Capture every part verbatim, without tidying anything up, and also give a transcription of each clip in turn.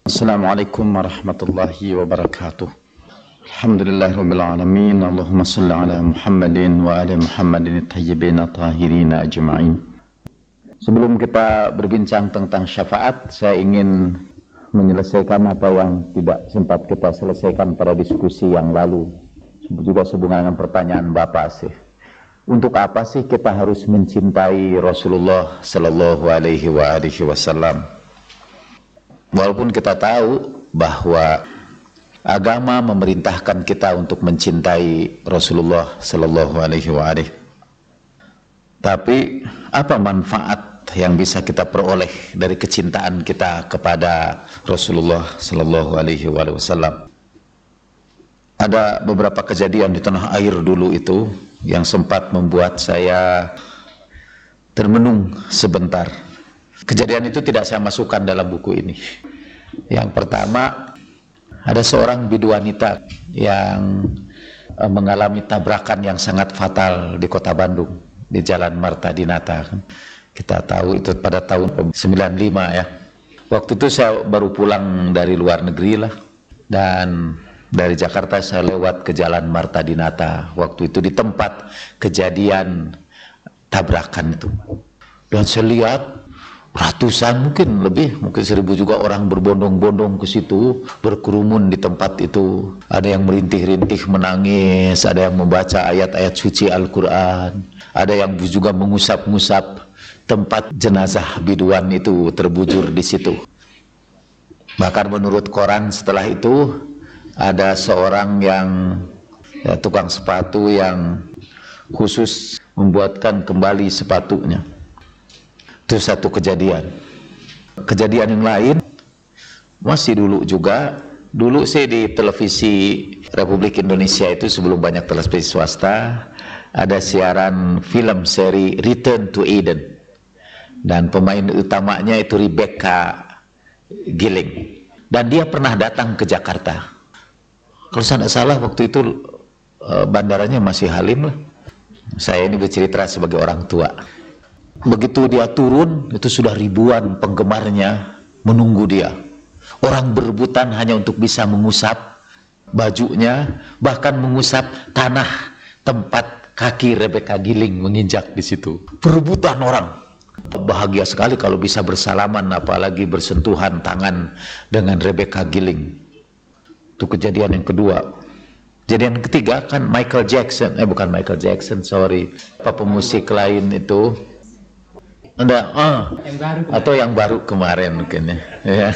Assalamualaikum warahmatullahi wabarakatuh. Alhamdulillahirabbil alamin. Allahumma shalli ala Muhammadin wa ala Muhammadin at-tayyibin at-tahirin ajma'in. Sebelum kita berbincang tentang syafaat, saya ingin menyelesaikan apa yang tidak sempat kita selesaikan pada diskusi yang lalu. Juga sehubungan dengan pertanyaan Bapak sih. Untuk apa sih kita harus mencintai Rasulullah sallallahu alaihi wa alihi wasallam? Walaupun kita tahu bahwa agama memerintahkan kita untuk mencintai Rasulullah sallallahu alaihi wa alihi, tapi apa manfaat yang bisa kita peroleh dari kecintaan kita kepada Rasulullah sallallahu alaihi wasallam? Ada beberapa kejadian di tanah air dulu itu yang sempat membuat saya termenung sebentar. Kejadian itu tidak saya masukkan dalam buku ini. Yang pertama, ada seorang bidu wanita yang mengalami tabrakan yang sangat fatal di kota Bandung, di Jalan Marta Dinata. Kita tahu itu pada tahun sembilan puluh lima ya. Waktu itu saya baru pulang dari luar negeri lah, dan dari Jakarta saya lewat ke Jalan Marta Dinata. Waktu itu di tempat kejadian tabrakan itu, dan saya lihat ratusan, mungkin lebih, mungkin seribu juga orang berbondong-bondong ke situ, berkerumun di tempat itu. Ada yang merintih-rintih menangis, ada yang membaca ayat-ayat suci Al-Quran, ada yang juga mengusap-ngusap tempat jenazah biduan itu terbujur di situ. Bahkan menurut koran setelah itu ada seorang yang ya, tukang sepatu yang khusus membuatkan kembali sepatunya. Itu satu kejadian. Kejadian yang lain masih dulu juga. Dulu saya di televisi Republik Indonesia itu, sebelum banyak televisi swasta, ada siaran film seri Return to Eden, dan pemain utamanya itu Rebecca Giling, dan dia pernah datang ke Jakarta. Kalau saya tidak salah waktu itu bandaranya masih Halim lah. Saya ini bercerita sebagai orang tua. Begitu dia turun, itu sudah ribuan penggemarnya menunggu dia. Orang berebutan hanya untuk bisa mengusap bajunya, bahkan mengusap tanah tempat kaki Rebecca Giling menginjak di situ. Perebutan orang. Bahagia sekali kalau bisa bersalaman, apalagi bersentuhan tangan dengan Rebecca Giling. Itu kejadian yang kedua. Kejadian ketiga kan Michael Jackson, eh bukan Michael Jackson, sorry, apa pemusik lain itu. Anda, ah, yang baru atau yang baru kemarin mungkin ya.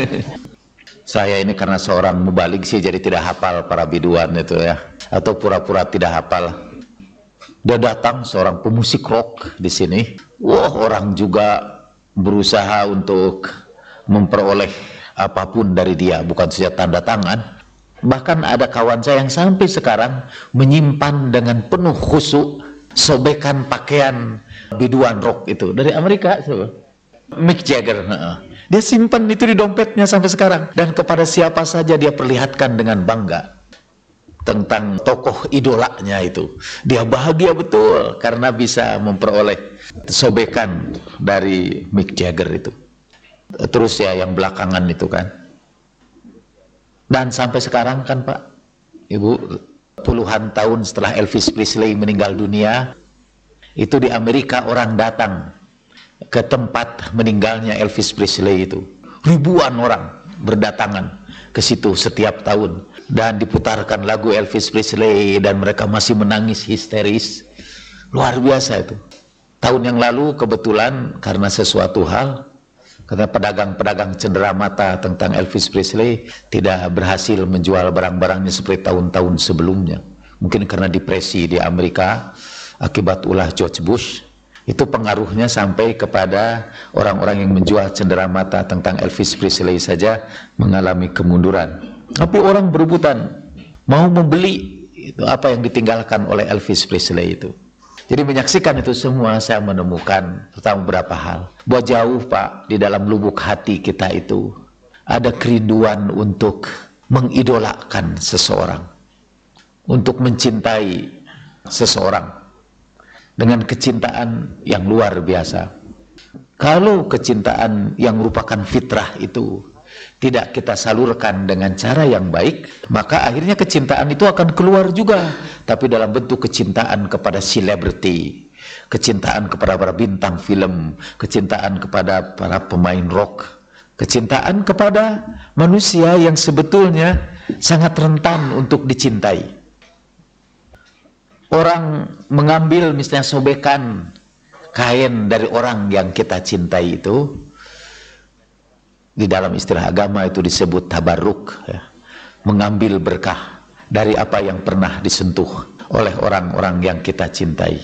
Saya ini karena seorang mubalik sih, jadi tidak hafal para biduan itu ya, atau pura-pura tidak hafal. Dia datang seorang pemusik rock di sini. Wah, orang juga berusaha untuk memperoleh apapun dari dia, bukan saja tanda tangan. Bahkan ada kawan saya yang sampai sekarang menyimpan dengan penuh khusyuk sobekan pakaian biduan rock itu dari Amerika, so. Mick Jagger, nah. Dia simpan itu di dompetnya sampai sekarang, dan kepada siapa saja dia perlihatkan dengan bangga tentang tokoh idolanya itu. Dia bahagia betul karena bisa memperoleh sobekan dari Mick Jagger itu. Terus ya yang belakangan itu kan, dan sampai sekarang kan Pak Ibu, puluhan tahun setelah Elvis Presley meninggal dunia, itu di Amerika orang datang ke tempat meninggalnya Elvis Presley itu. Ribuan orang berdatangan ke situ setiap tahun, dan diputarkan lagu Elvis Presley, dan mereka masih menangis histeris. Luar biasa itu. Tahun yang lalu kebetulan karena sesuatu hal, karena pedagang-pedagang cenderamata tentang Elvis Presley tidak berhasil menjual barang-barangnya seperti tahun-tahun sebelumnya. Mungkin karena depresi di Amerika akibat ulah George Bush. Itu pengaruhnya sampai kepada orang-orang yang menjual cenderamata tentang Elvis Presley saja mengalami kemunduran. Tapi orang berebutan mau membeli itu apa yang ditinggalkan oleh Elvis Presley itu. Jadi menyaksikan itu semua, saya menemukan pertama beberapa hal. Bahwa jauh Pak, di dalam lubuk hati kita itu ada kerinduan untuk mengidolakan seseorang, untuk mencintai seseorang dengan kecintaan yang luar biasa. Kalau kecintaan yang merupakan fitrah itu tidak kita salurkan dengan cara yang baik, maka akhirnya kecintaan itu akan keluar juga, tapi dalam bentuk kecintaan kepada selebriti, kecintaan kepada para bintang film, kecintaan kepada para pemain rock, kecintaan kepada manusia yang sebetulnya sangat rentan untuk dicintai. Orang mengambil misalnya sobekan kain dari orang yang kita cintai itu, di dalam istilah agama itu disebut tabarruk, ya. Mengambil berkah dari apa yang pernah disentuh oleh orang-orang yang kita cintai.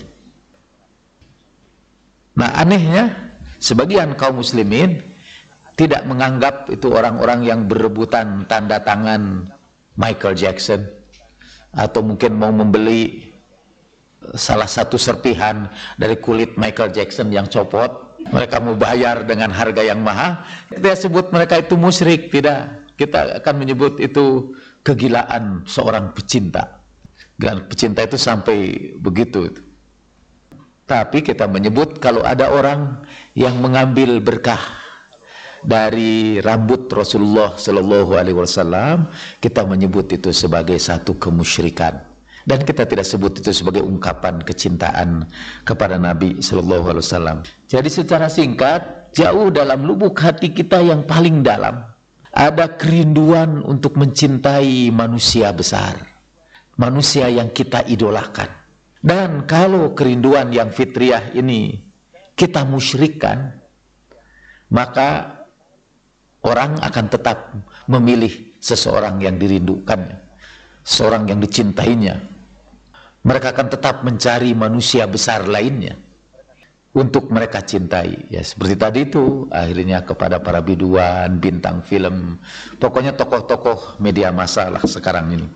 Nah, anehnya sebagian kaum muslimin tidak menganggap itu orang-orang yang berebutan tanda tangan Michael Jackson, atau mungkin mau membeli salah satu serpihan dari kulit Michael Jackson yang copot, mereka mau bayar dengan harga yang mahal, kita sebut mereka itu musyrik. Tidak, kita akan menyebut itu kegilaan seorang pecinta. Dan pecinta itu sampai begitu. Tapi kita menyebut kalau ada orang yang mengambil berkah dari rambut Rasulullah Shallallahu Alaihi Wasallam, kita menyebut itu sebagai satu kemusyrikan. Dan kita tidak sebut itu sebagai ungkapan kecintaan kepada Nabi Shallallahu Alaihi Wasallam. Jadi secara singkat, jauh dalam lubuk hati kita yang paling dalam ada kerinduan untuk mencintai manusia besar, manusia yang kita idolakan. Dan kalau kerinduan yang fitriah ini kita musyrikkan, maka orang akan tetap memilih seseorang yang dirindukannya, seorang yang dicintainya. Mereka akan tetap mencari manusia besar lainnya untuk mereka cintai. Ya, seperti tadi itu, akhirnya kepada para biduan, bintang film, pokoknya tokoh-tokoh media massa lah sekarang ini.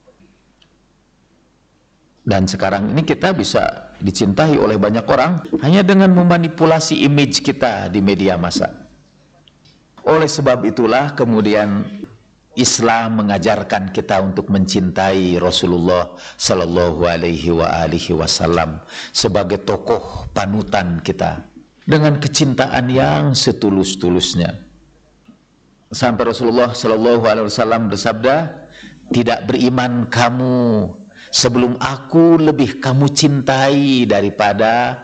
Dan sekarang ini kita bisa dicintai oleh banyak orang hanya dengan memanipulasi image kita di media massa. Oleh sebab itulah kemudian Islam mengajarkan kita untuk mencintai Rasulullah Sallallahu Alaihi Wasallam sebagai tokoh panutan kita dengan kecintaan yang setulus-tulusnya. Sampai Rasulullah Sallallahu Alaihi Wasallam bersabda, tidak beriman kamu sebelum aku lebih kamu cintai daripada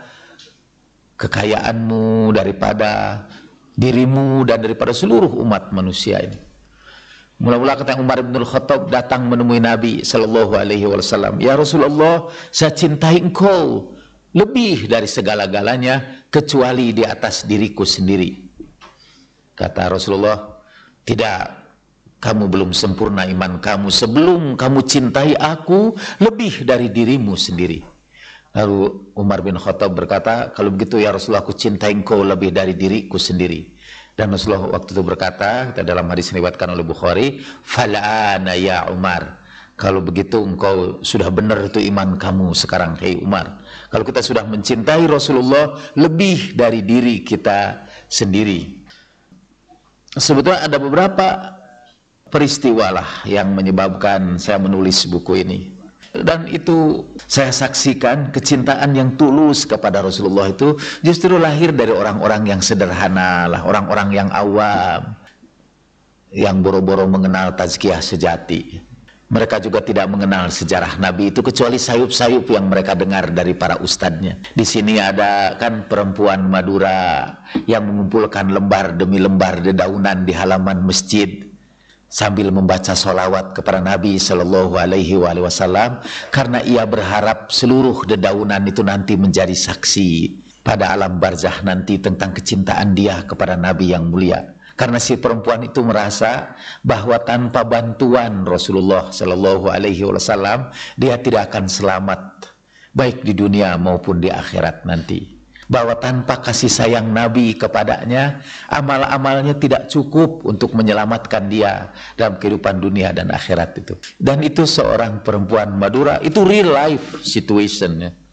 kekayaanmu, daripada dirimu, dan daripada seluruh umat manusia ini. Mula-mula kata Umar bin Khattab datang menemui Nabi Sallallahu Alaihi Wasallam, ya Rasulullah, saya cintai engkau lebih dari segala-galanya kecuali di atas diriku sendiri. Kata Rasulullah, tidak, kamu belum sempurna iman kamu sebelum kamu cintai aku lebih dari dirimu sendiri. Lalu Umar bin Khattab berkata, kalau begitu ya Rasulullah, aku cintai engkau lebih dari diriku sendiri. Dan Rasulullah waktu itu berkata, dalam hadis yang diriwayatkan oleh Bukhari, fal'ana ya Umar, kalau begitu engkau sudah benar itu iman kamu sekarang, hei Umar. Kalau kita sudah mencintai Rasulullah lebih dari diri kita sendiri. Sebetulnya ada beberapa peristiwa lah yang menyebabkan saya menulis buku ini. Dan itu saya saksikan kecintaan yang tulus kepada Rasulullah itu justru lahir dari orang-orang yang sederhana lah, orang-orang yang awam, yang boro-boro mengenal tazkiyah sejati. Mereka juga tidak mengenal sejarah Nabi itu kecuali sayup-sayup yang mereka dengar dari para ustadznya. Di sini ada kan perempuan Madura yang mengumpulkan lembar demi lembar dedaunan di halaman masjid sambil membaca solawat kepada Nabi Shallallahu Alaihi Wasallam karena ia berharap seluruh dedaunan itu nanti menjadi saksi pada alam barzah nanti tentang kecintaan dia kepada Nabi yang mulia. Karena si perempuan itu merasa bahwa tanpa bantuan Rasulullah Shallallahu Alaihi Wasallam dia tidak akan selamat baik di dunia maupun di akhirat nanti. Bahwa tanpa kasih sayang Nabi kepadanya, amal-amalnya tidak cukup untuk menyelamatkan dia dalam kehidupan dunia dan akhirat itu. Dan itu seorang perempuan Madura, itu real life situation ya.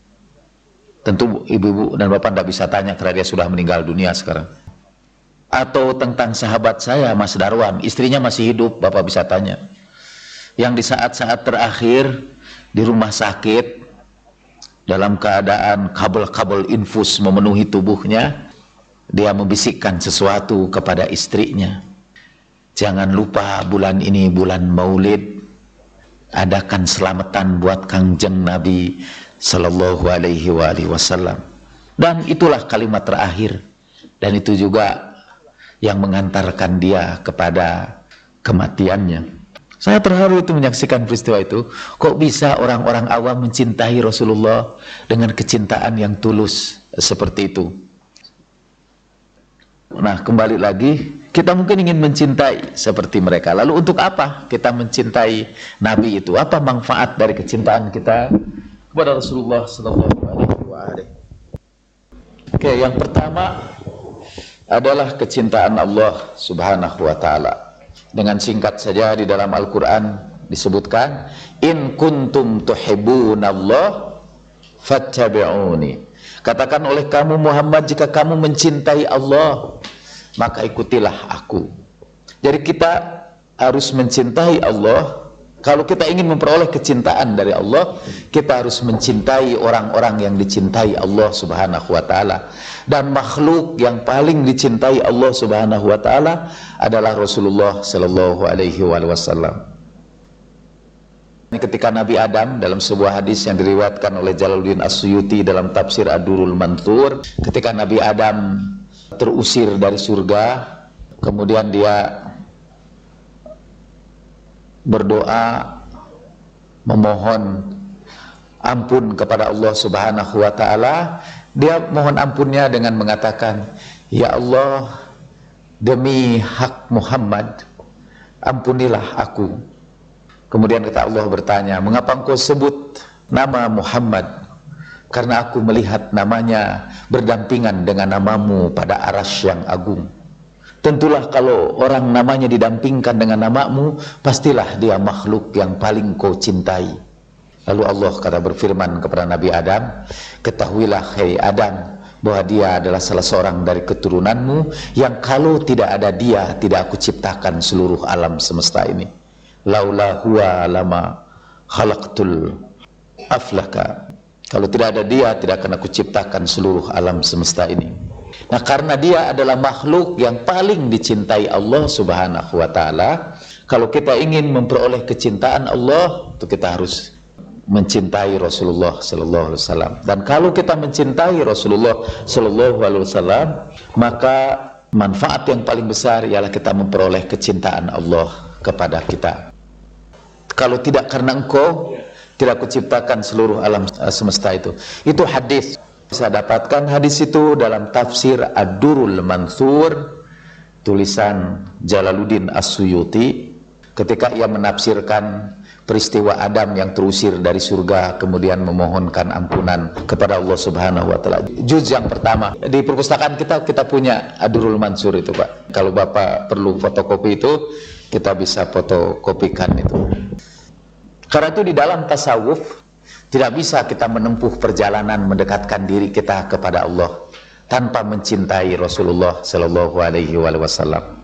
Tentu ibu-ibu dan bapak tidak bisa tanya karena dia sudah meninggal dunia sekarang. Atau tentang sahabat saya Mas Darwan, istrinya masih hidup, bapak bisa tanya. Yang di saat-saat terakhir di rumah sakit dalam keadaan kabel-kabel infus memenuhi tubuhnya, dia membisikkan sesuatu kepada istrinya. Jangan lupa bulan ini bulan Maulid, adakan selamatan buat Kangjeng Nabi Sallallahu Alaihi Wasallam. Dan itulah kalimat terakhir, dan itu juga yang mengantarkan dia kepada kematiannya. Saya terharu itu menyaksikan peristiwa itu. Kok bisa orang-orang awam mencintai Rasulullah dengan kecintaan yang tulus seperti itu? Nah, kembali lagi, kita mungkin ingin mencintai seperti mereka. Lalu untuk apa kita mencintai Nabi itu? Apa manfaat dari kecintaan kita kepada Rasulullah Sallallahu Alaihi Wasallam? Oke, yang pertama adalah kecintaan Allah Subhanahu Wa Taala. Dengan singkat saja di dalam Al-Quran disebutkan, in kuntum tuhibbunallah fattabi'uni. Katakan oleh kamu Muhammad, jika kamu mencintai Allah, maka ikutilah aku. Jadi kita harus mencintai Allah. Kalau kita ingin memperoleh kecintaan dari Allah, kita harus mencintai orang-orang yang dicintai Allah Subhanahu Wa Taala. Dan makhluk yang paling dicintai Allah Subhanahu Wa Taala adalah Rasulullah Sallallahu Alaihi Wasallam. Ketika Nabi Adam, dalam sebuah hadis yang diriwayatkan oleh Jalaluddin As-Suyuti dalam tafsir Ad-Durrul Manthur, ketika Nabi Adam terusir dari surga, kemudian dia berdoa memohon ampun kepada Allah Subhanahu Wa Taala. Dia mohon ampunnya dengan mengatakan, ya Allah, demi hak Muhammad, ampunilah aku. Kemudian kata Allah bertanya, mengapa engkau sebut nama Muhammad? Karena aku melihat namanya berdampingan dengan namamu pada arasy yang agung. Tentulah kalau orang namanya didampingkan dengan namamu, pastilah dia makhluk yang paling kau cintai. Lalu Allah kata berfirman kepada Nabi Adam, ketahuilah hai Adam, bahwa dia adalah salah seorang dari keturunanmu yang kalau tidak ada dia, tidak aku ciptakan seluruh alam semesta ini. Laula huwa lama khalaqtul aflaka. Kalau tidak ada dia, tidak akan aku ciptakan seluruh alam semesta ini. Nah, karena dia adalah makhluk yang paling dicintai Allah Subhanahu Wa Taala, kalau kita ingin memperoleh kecintaan Allah, itu kita harus mencintai Rasulullah Sallallahu Alaihi Wasallam. Dan kalau kita mencintai Rasulullah Sallallahu Alaihi Wasallam, maka manfaat yang paling besar ialah kita memperoleh kecintaan Allah kepada kita. Kalau tidak karena engkau, tidak kuciptakan seluruh alam semesta itu. Itu hadis. Saya dapatkan hadis itu dalam tafsir Ad-Durrul Manthur, tulisan Jalaluddin As-Suyuti, ketika ia menafsirkan peristiwa Adam yang terusir dari surga kemudian memohonkan ampunan kepada Allah Subhanahu Wa Taala. Juz yang pertama di perpustakaan kita, kita punya Ad-Durrul Mansur itu, Pak. Kalau Bapak perlu fotokopi itu, kita bisa fotokopikan itu. Karena itu di dalam tasawuf tidak bisa kita menempuh perjalanan mendekatkan diri kita kepada Allah tanpa mencintai Rasulullah Sallallahu Alaihi Wasallam.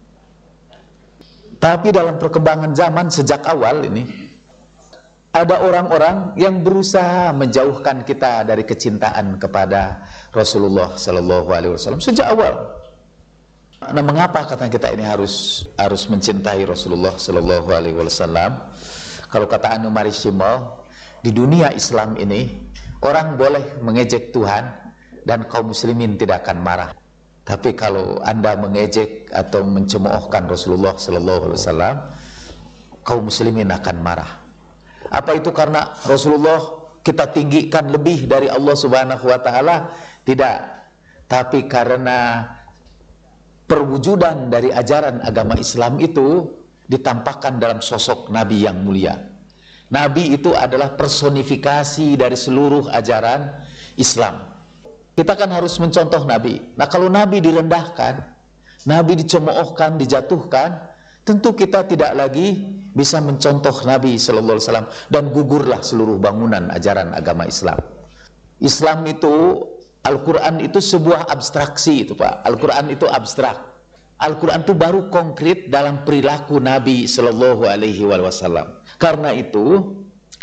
Tapi dalam perkembangan zaman sejak awal ini, ada orang-orang yang berusaha menjauhkan kita dari kecintaan kepada Rasulullah Sallallahu Alaihi Wasallam sejak awal. Nah, mengapa kata kita ini harus harus mencintai Rasulullah Sallallahu Alaihi Wasallam? Kalau kata Anu Marishimo, di dunia Islam ini orang boleh mengejek Tuhan dan kaum muslimin tidak akan marah. Tapi kalau Anda mengejek atau mencemoohkan Rasulullah Sallallahu Alaihi Wasallam, kaum muslimin akan marah. Apa itu karena Rasulullah kita tinggikan lebih dari Allah Subhanahu Wa Taala? Tidak. Tapi karena perwujudan dari ajaran agama Islam itu ditampakkan dalam sosok Nabi yang mulia. Nabi itu adalah personifikasi dari seluruh ajaran Islam. Kita kan harus mencontoh Nabi. Nah, kalau Nabi direndahkan, Nabi dicemoohkan, dijatuhkan, tentu kita tidak lagi bisa mencontoh Nabi Sallallahu Alaihi Wasallam, dan gugurlah seluruh bangunan ajaran agama Islam. Islam itu, Al-Quran itu sebuah abstraksi itu, Pak. Al-Quran itu abstrak. Al-Quran itu baru konkret dalam perilaku Nabi Sallallahu Alaihi Wasallam. Karena itu,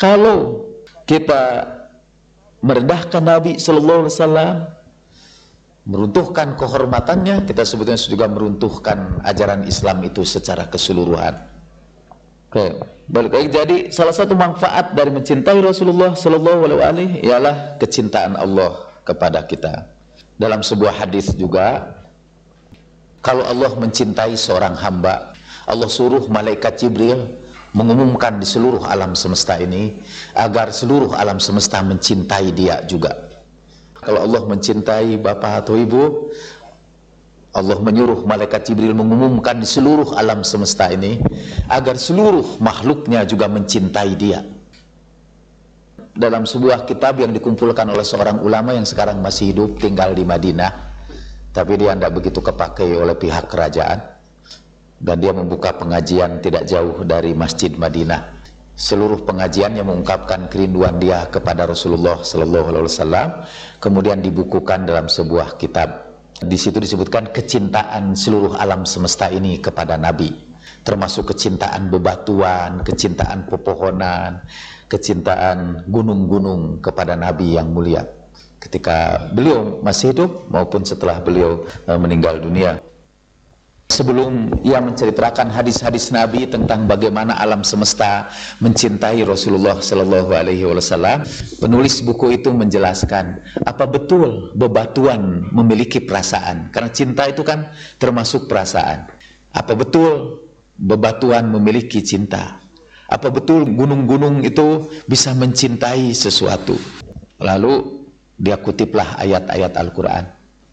kalau kita merendahkan Nabi Sallallahu Alaihi Wasallam, meruntuhkan kehormatannya, kita sebutnya juga meruntuhkan ajaran Islam itu secara keseluruhan. Oke, balik lagi. Jadi salah satu manfaat dari mencintai Rasulullah Sallallahu Alaihi Wasallam ialah kecintaan Allah kepada kita. Dalam sebuah hadis juga, kalau Allah mencintai seorang hamba, Allah suruh malaikat Jibril mengumumkan di seluruh alam semesta ini agar seluruh alam semesta mencintai dia juga. Kalau Allah mencintai bapak atau ibu, Allah menyuruh malaikat Jibril mengumumkan di seluruh alam semesta ini agar seluruh makhluknya juga mencintai dia. Dalam sebuah kitab yang dikumpulkan oleh seorang ulama yang sekarang masih hidup, tinggal di Madinah, tapi dia tidak begitu kepakai oleh pihak kerajaan, dan dia membuka pengajian tidak jauh dari Masjid Madinah. Seluruh pengajiannya mengungkapkan kerinduan dia kepada Rasulullah Sallallahu Alaihi Wasallam, kemudian dibukukan dalam sebuah kitab. Di situ disebutkan kecintaan seluruh alam semesta ini kepada Nabi, termasuk kecintaan bebatuan, kecintaan pepohonan, kecintaan gunung-gunung kepada Nabi yang mulia ketika beliau masih hidup maupun setelah beliau meninggal dunia. Sebelum ia menceritakan hadis-hadis Nabi tentang bagaimana alam semesta mencintai Rasulullah Sallallahu Alaihi Wasallam, penulis buku itu menjelaskan apa betul bebatuan memiliki perasaan, karena cinta itu kan termasuk perasaan. Apa betul bebatuan memiliki cinta? Apa betul gunung-gunung itu bisa mencintai sesuatu? Lalu dia kutiplah ayat-ayat Al-Quran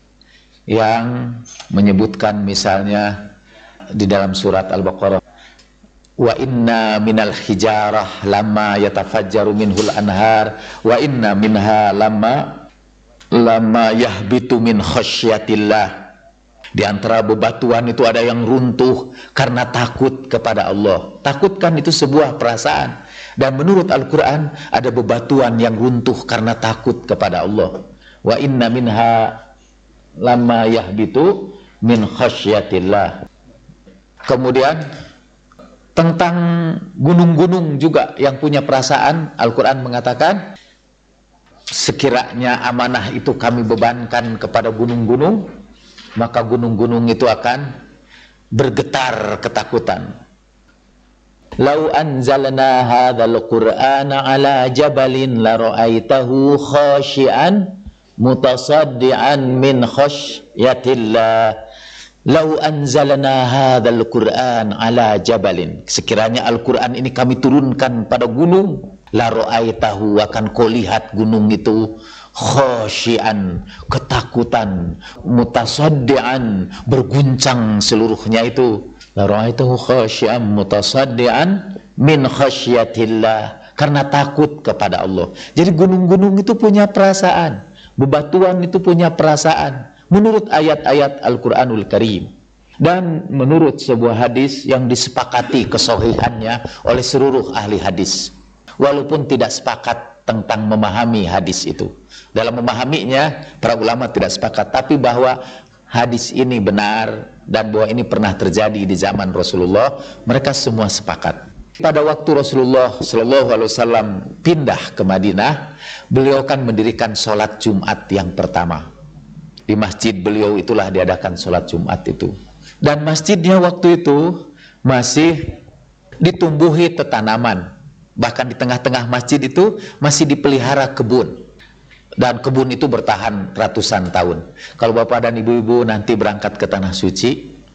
yang menyebutkan, misalnya di dalam surat Al-Baqarah, wa inna minal hijarah lama yatafajjaru minhul anhar wa inna minha lama lama yahbitu min khasyatillah. Di antara bebatuan itu ada yang runtuh karena takut kepada Allah. Takut kan itu sebuah perasaan, dan menurut Al-Quran ada bebatuan yang runtuh karena takut kepada Allah. Wa inna minha lama yahbitu min khasyatillah. Kemudian tentang gunung-gunung juga yang punya perasaan, Al-Quran mengatakan, sekiranya amanah itu kami bebankan kepada gunung-gunung, maka gunung-gunung itu akan bergetar ketakutan. Lau anzalna hadzal qur'ana ala jabalin la ra'aitahu khashi'an mutasaddian min khasyatillah. Lau anzalna hadzal qur'an ala jabalin, sekiranya Al-Quran ini kami turunkan pada gunung, la ra'aitahu, akan kau lihat gunung itu khasyian, ketakutan, mutasaddian, berguncang seluruhnya itu. La ra'aitahu khasyian mutasaddian min khasyatillah, karena takut kepada Allah. Jadi gunung-gunung itu punya perasaan, bebatuan itu punya perasaan menurut ayat-ayat Al-Quranul Karim, dan menurut sebuah hadis yang disepakati kesohihannya oleh seluruh ahli hadis, walaupun tidak sepakat tentang memahami hadis itu. Dalam memahaminya para ulama tidak sepakat, tapi bahwa hadis ini benar dan bahwa ini pernah terjadi di zaman Rasulullah, mereka semua sepakat. Pada waktu Rasulullah Shallallahu Alaihi Wasallam pindah ke Madinah, beliau kan mendirikan sholat Jumat yang pertama. Di masjid beliau itulah diadakan sholat Jumat itu. Dan masjidnya waktu itu masih ditumbuhi tetanaman. Bahkan di tengah-tengah masjid itu masih dipelihara kebun. Dan kebun itu bertahan ratusan tahun. Kalau bapak dan ibu-ibu nanti berangkat ke Tanah Suci,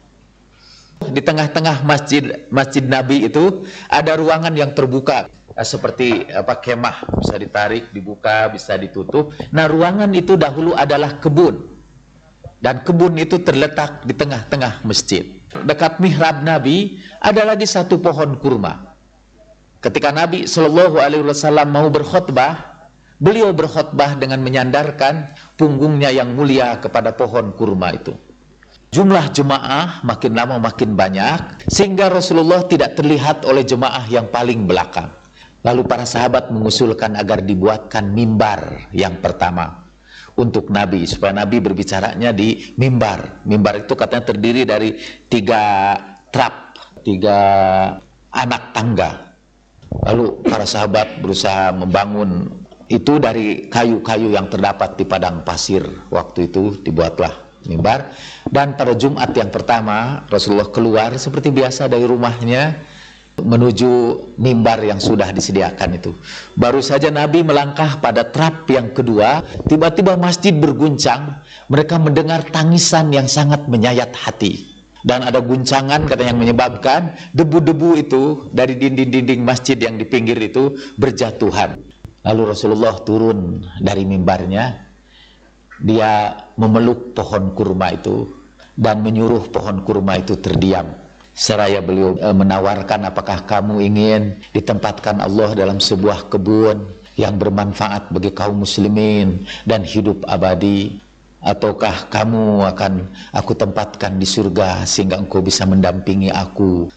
di tengah-tengah masjid masjid Nabi itu ada ruangan yang terbuka, seperti apa, kemah, bisa ditarik, dibuka, bisa ditutup. Nah, ruangan itu dahulu adalah kebun, dan kebun itu terletak di tengah-tengah masjid. Dekat mihrab Nabi ada lagi satu pohon kurma. Ketika Nabi Shallallahu Alaihi Wasallam mau berkhutbah, beliau berkhutbah dengan menyandarkan punggungnya yang mulia kepada pohon kurma itu. Jumlah jemaah makin lama makin banyak, sehingga Rasulullah tidak terlihat oleh jemaah yang paling belakang. Lalu para sahabat mengusulkan agar dibuatkan mimbar yang pertama untuk Nabi, supaya Nabi berbicaranya di mimbar. Mimbar itu katanya terdiri dari tiga trap, tiga anak tangga. Lalu para sahabat berusaha membangun itu dari kayu-kayu yang terdapat di padang pasir. Waktu itu dibuatlah mimbar. Dan pada Jumat yang pertama Rasulullah keluar seperti biasa dari rumahnya menuju mimbar yang sudah disediakan itu. Baru saja Nabi melangkah pada trap yang kedua, tiba-tiba masjid berguncang. Mereka mendengar tangisan yang sangat menyayat hati. Dan ada guncangan katanya yang menyebabkan debu-debu itu dari dinding-dinding masjid yang di pinggir itu berjatuhan. Lalu Rasulullah turun dari mimbarnya. Dia memeluk pohon kurma itu dan menyuruh pohon kurma itu terdiam. Seraya beliau e, menawarkan, apakah kamu ingin ditempatkan Allah dalam sebuah kebun yang bermanfaat bagi kaum muslimin dan hidup abadi, ataukah kamu akan aku tempatkan di surga sehingga engkau bisa mendampingi aku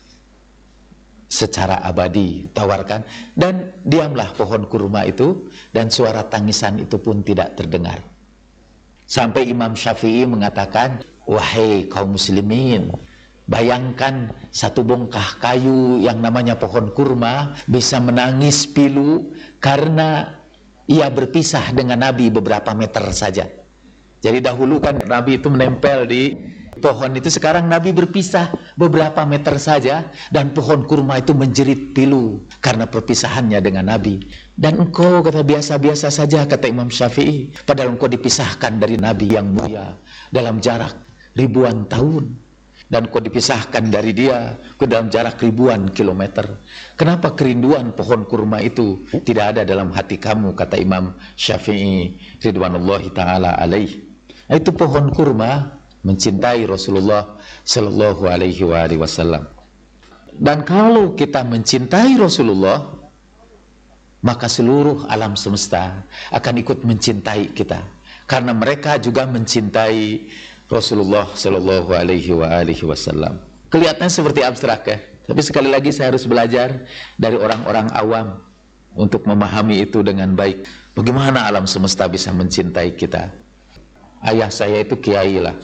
secara abadi. Tawarkan. Dan diamlah pohon kurma itu, dan suara tangisan itu pun tidak terdengar. Sampai Imam Syafi'i mengatakan, wahai kaum muslimin, bayangkan satu bongkah kayu yang namanya pohon kurma bisa menangis pilu karena ia berpisah dengan Nabi beberapa meter saja. Jadi dahulu kan Nabi itu menempel di pohon itu, sekarang Nabi berpisah beberapa meter saja dan pohon kurma itu menjerit pilu karena perpisahannya dengan Nabi. Dan engkau, kata, biasa-biasa saja, kata Imam Syafi'i, padahal engkau dipisahkan dari Nabi yang mulia dalam jarak ribuan tahun. Dan kau dipisahkan dari dia ke dalam jarak ribuan kilometer. Kenapa kerinduan pohon kurma itu tidak ada dalam hati kamu, kata Imam Syafi'i ridwanullahi ta'ala alaih. Itu pohon kurma mencintai Rasulullah Sallallahu Alaihi Wasallam. Dan kalau kita mencintai Rasulullah, maka seluruh alam semesta akan ikut mencintai kita, karena mereka juga mencintai Rasulullah Sallallahu Alaihi Wasallam. Kelihatannya seperti abstrak ya, tapi sekali lagi saya harus belajar dari orang-orang awam untuk memahami itu dengan baik. Bagaimana alam semesta bisa mencintai kita? Ayah saya itu kiai lah,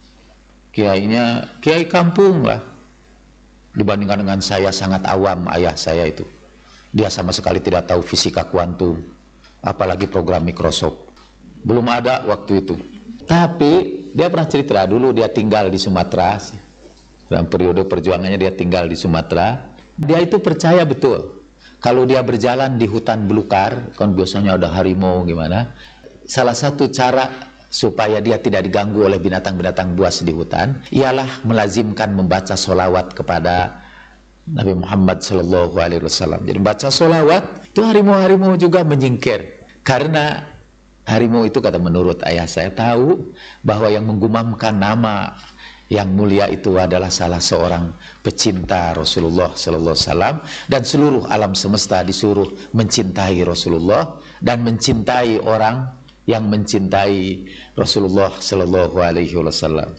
kiainya kiai kampung lah. Dibandingkan dengan saya sangat awam ayah saya itu. Dia sama sekali tidak tahu fisika kuantum, apalagi program Microsoft. Belum ada waktu itu. Tapi dia pernah cerita dulu dia tinggal di Sumatera. Dalam periode perjuangannya dia tinggal di Sumatera. Dia itu percaya betul kalau dia berjalan di hutan belukar, kan biasanya ada harimau gimana. Salah satu cara supaya dia tidak diganggu oleh binatang-binatang buas di hutan ialah melazimkan membaca solawat kepada Nabi Muhammad Sallallahu Alaihi Wasallam. Jadi baca solawat itu harimau-harimau juga menyingkir, karena harimau itu, kata menurut ayah saya, tahu bahwa yang menggumamkan nama yang mulia itu adalah salah seorang pecinta Rasulullah Sallallahu Alaihi Wasallam, dan seluruh alam semesta disuruh mencintai Rasulullah dan mencintai orang yang mencintai Rasulullah Sallallahu Alaihi Wasallam.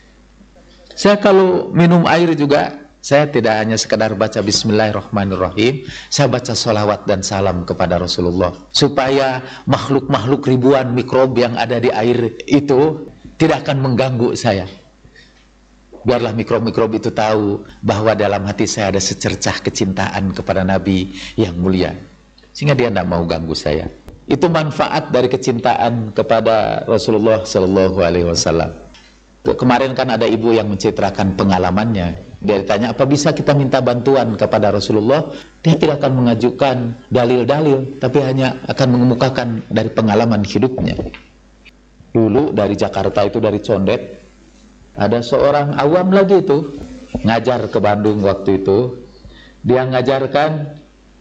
Saya kalau minum air juga, saya tidak hanya sekedar baca Bismillahirrahmanirrahim, saya baca salawat dan salam kepada Rasulullah, supaya makhluk-makhluk ribuan mikrob yang ada di air itu tidak akan mengganggu saya. Biarlah mikrob-mikrob itu tahu bahwa dalam hati saya ada secercah kecintaan kepada Nabi yang mulia, sehingga dia tidak mau ganggu saya. Itu manfaat dari kecintaan kepada Rasulullah Sallallahu Alaihi Wasallam. Kemarin kan ada ibu yang menceritakan pengalamannya. Dia ditanya, apa bisa kita minta bantuan kepada Rasulullah? Dia tidak akan mengajukan dalil-dalil, tapi hanya akan mengemukakan dari pengalaman hidupnya. Dulu dari Jakarta itu, dari Condet, ada seorang awam lagi itu ngajar ke Bandung waktu itu. Dia ngajarkan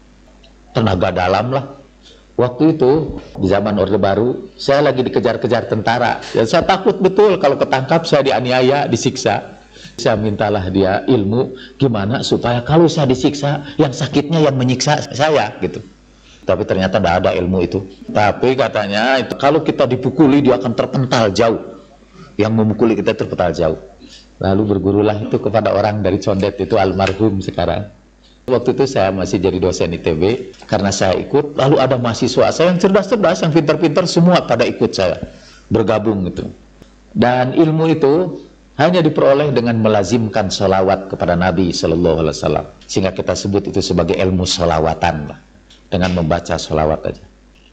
tenaga dalam lah. Waktu itu di zaman Orde Baru, saya lagi dikejar-kejar tentara. Dan saya takut betul kalau ketangkap saya dianiaya, disiksa. Saya mintalah dia ilmu gimana supaya kalau saya disiksa, yang sakitnya yang menyiksa saya gitu. Tapi ternyata tidak ada ilmu itu. Tapi katanya itu, kalau kita dipukuli dia akan terpental jauh. Yang memukuli kita terpental jauh. Lalu bergurulah itu kepada orang dari Condet itu, almarhum sekarang. Waktu itu saya masih jadi dosen I T B, karena saya ikut, lalu ada mahasiswa saya yang cerdas-cerdas, yang pintar-pintar, semua pada ikut saya, bergabung gitu. Dan ilmu itu hanya diperoleh dengan melazimkan sholawat kepada Nabi Sallallahu Alaihi Wasallam, sehingga kita sebut itu sebagai ilmu sholawatan lah, dengan membaca sholawat aja.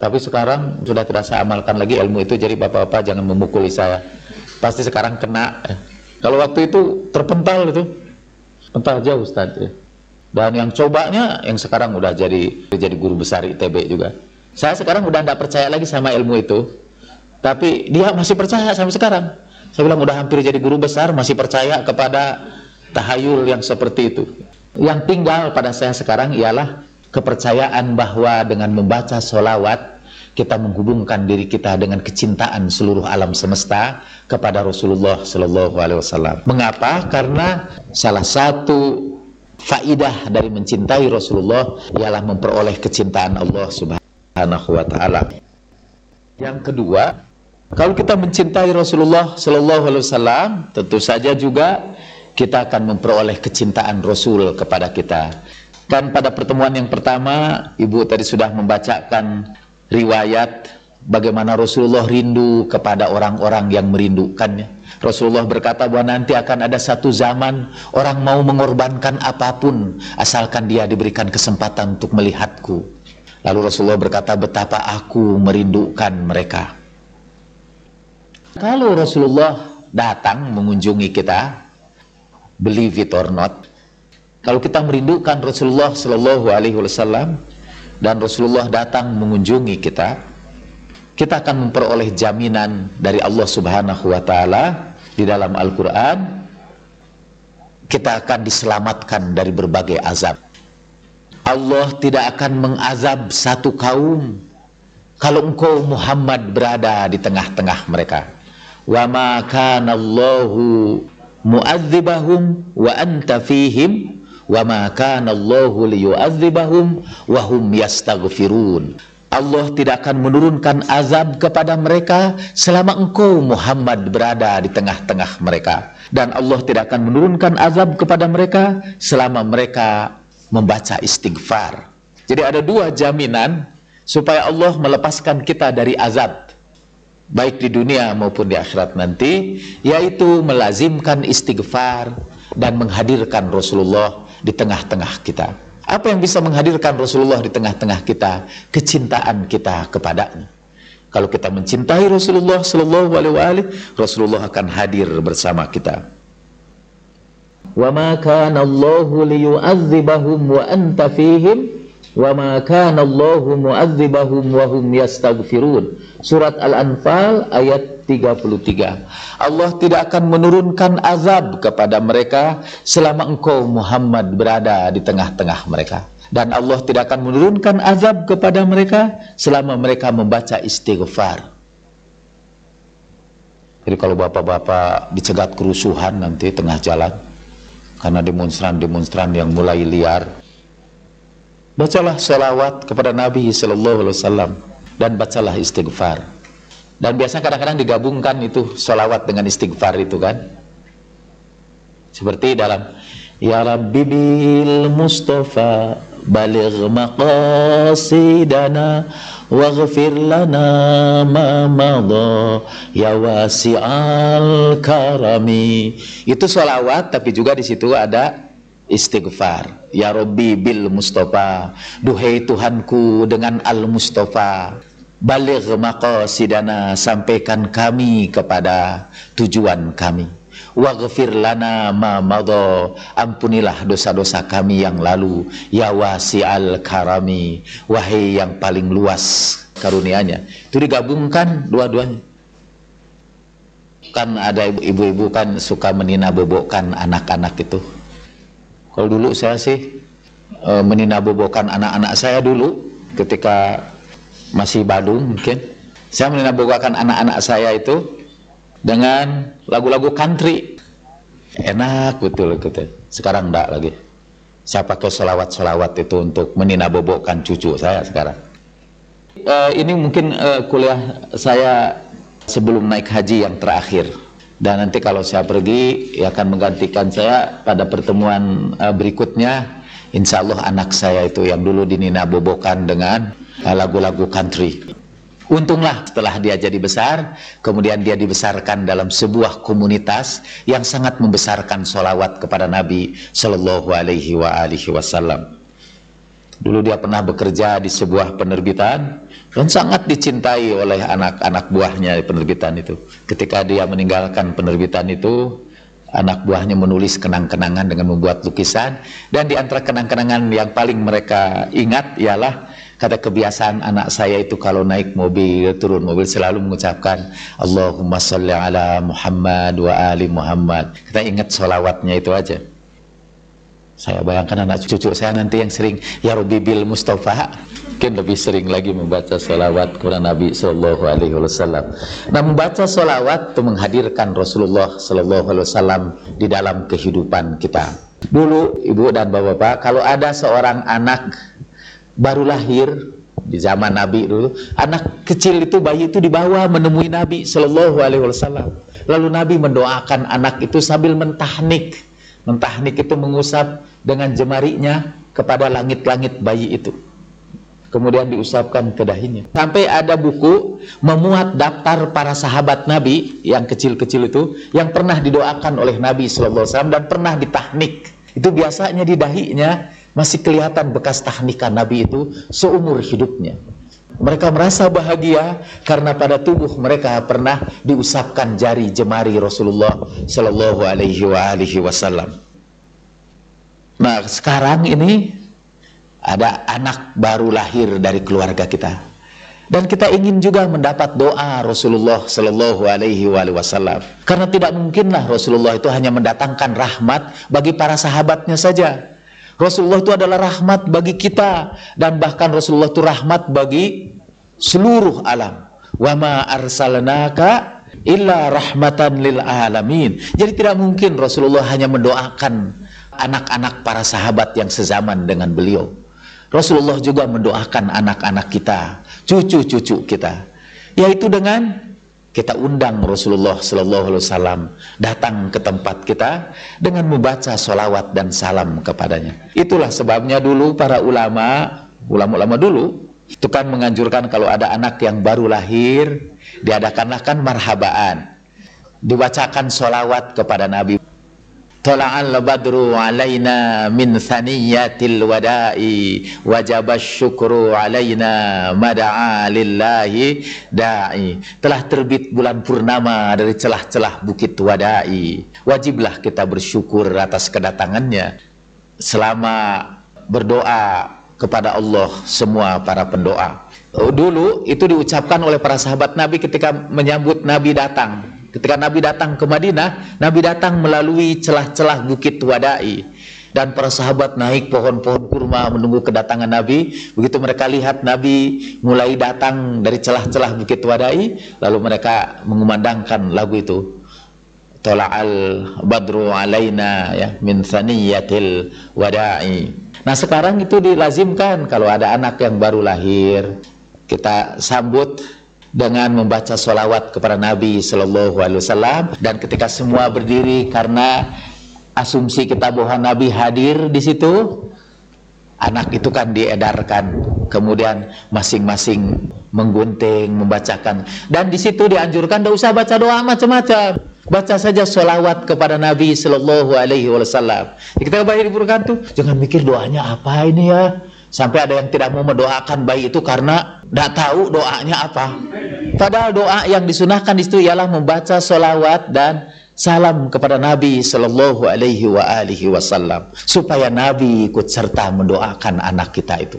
Tapi sekarang sudah tidak saya amalkan lagi ilmu itu, jadi bapak-bapak jangan memukuli saya. Pasti sekarang kena. Kalau waktu itu terpental itu, pental jauh Ustaz. Dan yang cobanya, yang sekarang udah jadi jadi guru besar I T B juga. Saya sekarang udah tidak percaya lagi sama ilmu itu, tapi dia masih percaya sampai sekarang. Saya bilang udah hampir jadi guru besar, masih percaya kepada tahayul yang seperti itu. Yang tinggal pada saya sekarang ialah kepercayaan bahwa dengan membaca sholawat kita menghubungkan diri kita dengan kecintaan seluruh alam semesta kepada Rasulullah Shallallahu Alaihi Wasallam. Mengapa? Karena salah satu faidah dari mencintai Rasulullah ialah memperoleh kecintaan Allah Subhanahu Wa Taala. Yang kedua, kalau kita mencintai Rasulullah Shallallahu Alaihi Wasallam, tentu saja juga kita akan memperoleh kecintaan Rasul kepada kita. Kan pada pertemuan yang pertama, Ibu tadi sudah membacakan riwayat bagaimana Rasulullah rindu kepada orang-orang yang merindukannya. Rasulullah berkata bahwa nanti akan ada satu zaman orang mau mengorbankan apapun asalkan dia diberikan kesempatan untuk melihatku. Lalu Rasulullah berkata, betapa aku merindukan mereka. Kalau Rasulullah datang mengunjungi kita, believe it or not, kalau kita merindukan Rasulullah Shallallahu Alaihi Wasallam dan Rasulullah datang mengunjungi kita, kita akan memperoleh jaminan dari Allah Subhanahu Wa Taala di dalam Al-Quran. Kita akan diselamatkan dari berbagai azab. Allah tidak akan mengazab satu kaum kalau engkau Muhammad berada di tengah-tengah mereka. Wa ma kana Allahu mu'adzibahum wa anta fihim wa ma kana Allahu liyu'adzibahum wa hum yastaghfirun. Allah tidak akan menurunkan azab kepada mereka selama engkau Muhammad berada di tengah-tengah mereka, dan Allah tidak akan menurunkan azab kepada mereka selama mereka membaca istighfar. Jadi ada dua jaminan supaya Allah melepaskan kita dari azab baik di dunia maupun di akhirat nanti, yaitu melazimkan istighfar dan menghadirkan Rasulullah di tengah-tengah kita. Apa yang bisa menghadirkan Rasulullah di tengah-tengah kita? Kecintaan kita kepadanya. Kalau kita mencintai Rasulullah Sallallahu Alaihi Wasallam, Rasulullah akan hadir bersama kita. Wa ma kana Allahu liyu'adzibahum wa anta fihim wa ma kana Allahu mu'adzibahum wa hum yastaghfirun. Surat Al-Anfal ayat tiga puluh tiga. Allah tidak akan menurunkan azab kepada mereka selama engkau Muhammad berada di tengah-tengah mereka, dan Allah tidak akan menurunkan azab kepada mereka selama mereka membaca istighfar. Jadi kalau bapak-bapak dicegat kerusuhan nanti tengah jalan karena demonstran-demonstran yang mulai liar, bacalah salawat kepada Nabi Sallallahu Alaihi Wasallam dan bacalah istighfar. Dan biasa kadang-kadang digabungkan itu salawat dengan istighfar itu kan, seperti dalam Ya Rabbi bil Mustafa baligh maqasidana waghfir lana ma madha ya wasi'al karami. Itu salawat, tapi juga di situ ada istighfar. Ya Rabbi bil Mustafa, duhai Tuhanku dengan Al Mustafa, baligh maqasidana, sampaikan kami kepada tujuan kami. Waghfir lana ma madha, ampunilah dosa-dosa kami yang lalu. Ya wasi'al karami, wahai yang paling luas karunia-Nya. Itu digabungkan dua-duanya. Kan ada ibu-ibu kan suka menina-bobokkan anak-anak itu. Kalau dulu saya sih e, menina-bobokkan anak-anak saya dulu ketika masih badung mungkin. Saya menina-bobokkan anak-anak saya itu dengan lagu-lagu country. Enak betul gitu. Sekarang enggak lagi. Saya pakai selawat-selawat itu untuk menina-bobokkan cucu saya sekarang. E, ini mungkin e, kuliah saya sebelum naik haji yang terakhir. Dan nanti kalau saya pergi, ya akan menggantikan saya pada pertemuan uh, berikutnya. Insya Allah anak saya itu yang dulu dinina-bobokan dengan lagu-lagu uh, country. Untunglah setelah dia jadi besar, kemudian dia dibesarkan dalam sebuah komunitas yang sangat membesarkan sholawat kepada Nabi Sallallahu Alaihi Wasallam. Dulu dia pernah bekerja di sebuah penerbitan dan sangat dicintai oleh anak-anak buahnya di penerbitan itu. Ketika dia meninggalkan penerbitan itu, anak buahnya menulis kenang-kenangan dengan membuat lukisan, dan di antara kenang-kenangan yang paling mereka ingat ialah kata kebiasaan anak saya itu kalau naik mobil, turun mobil selalu mengucapkan Allahumma sholli ala Muhammad wa ali Muhammad. Kita ingat sholawatnya itu aja. Saya bayangkan anak cucu saya nanti yang sering ya Rabbi bil Mustafa, mungkin lebih sering lagi membaca sholawat kepada Nabi Sallallahu Alaihi Wasallam. Nah, membaca sholawat itu menghadirkan Rasulullah Sallallahu Alaihi Wasallam di dalam kehidupan kita. Dulu ibu dan bapak-bapak, kalau ada seorang anak baru lahir di zaman Nabi dulu, anak kecil itu, bayi itu dibawa menemui Nabi Sallallahu Alaihi Wasallam. Lalu Nabi mendoakan anak itu sambil mentahnik. Mentahnik itu mengusap dengan jemarinya kepada langit-langit bayi itu. Kemudian diusapkan ke dahinya. Sampai ada buku memuat daftar para sahabat Nabi yang kecil-kecil itu, yang pernah didoakan oleh Nabi Sallallahu Alaihi Wasallam dan pernah ditahnik. Itu biasanya di dahinya masih kelihatan bekas tahnikan Nabi itu seumur hidupnya. Mereka merasa bahagia karena pada tubuh mereka pernah diusapkan jari jemari Rasulullah Sallallahu Alaihi Wasallam. Nah, sekarang ini ada anak baru lahir dari keluarga kita, dan kita ingin juga mendapat doa Rasulullah Sallallahu Alaihi Wasallam. Karena tidak mungkinlah Rasulullah itu hanya mendatangkan rahmat bagi para sahabatnya saja. Rasulullah itu adalah rahmat bagi kita, dan bahkan Rasulullah itu rahmat bagi seluruh alam. Wa ma arsalnaka illa rahmatan lil alamin. Jadi tidak mungkin Rasulullah hanya mendoakan anak-anak para sahabat yang sezaman dengan beliau. Rasulullah juga mendoakan anak-anak kita, cucu-cucu kita, yaitu dengan kita undang Rasulullah Sallallahu Alaihi Wasallam datang ke tempat kita dengan membaca sholawat dan salam kepadanya. Itulah sebabnya dulu para ulama, ulama-ulama dulu itu kan menganjurkan kalau ada anak yang baru lahir, diadakanlah kan marhabaan, dibacakan sholawat kepada Nabi. Tala'al badru alaina min thaniyatil wada'i wajabas syukru alaina mada'a lillahi da'i. Telah terbit bulan purnama dari celah-celah bukit Wada'i, wajiblah kita bersyukur atas kedatangannya. Selama berdoa kepada Allah semua para pendoa. Dulu itu diucapkan oleh para sahabat Nabi ketika menyambut Nabi datang. Ketika Nabi datang ke Madinah, Nabi datang melalui celah-celah bukit Wada'i, dan para sahabat naik pohon-pohon kurma menunggu kedatangan Nabi. Begitu mereka lihat Nabi mulai datang dari celah-celah bukit Wada'i, lalu mereka mengumandangkan lagu itu, Tala'al badru alaina ya min thaniyatil wada'i. Nah, sekarang itu dilazimkan kalau ada anak yang baru lahir, kita sambut dengan membaca sholawat kepada Nabi Sallallahu Alaihi Wasallam. Dan ketika semua berdiri karena asumsi kita bahwa Nabi hadir di situ, anak itu kan diedarkan, kemudian masing-masing menggunting, membacakan, dan di situ dianjurkan tidak usah baca doa macam-macam, baca saja sholawat kepada Nabi Sallallahu Alaihi Wasallam. Kita bayi diberikan tuh, jangan mikir doanya apa ini ya. Sampai ada yang tidak mau mendoakan bayi itu karena tidak tahu doanya apa. Padahal doa yang disunahkan di situ ialah membaca sholawat dan salam kepada Nabi Sallallahu Alaihi Wasallam, supaya Nabi ikut serta mendoakan anak kita itu.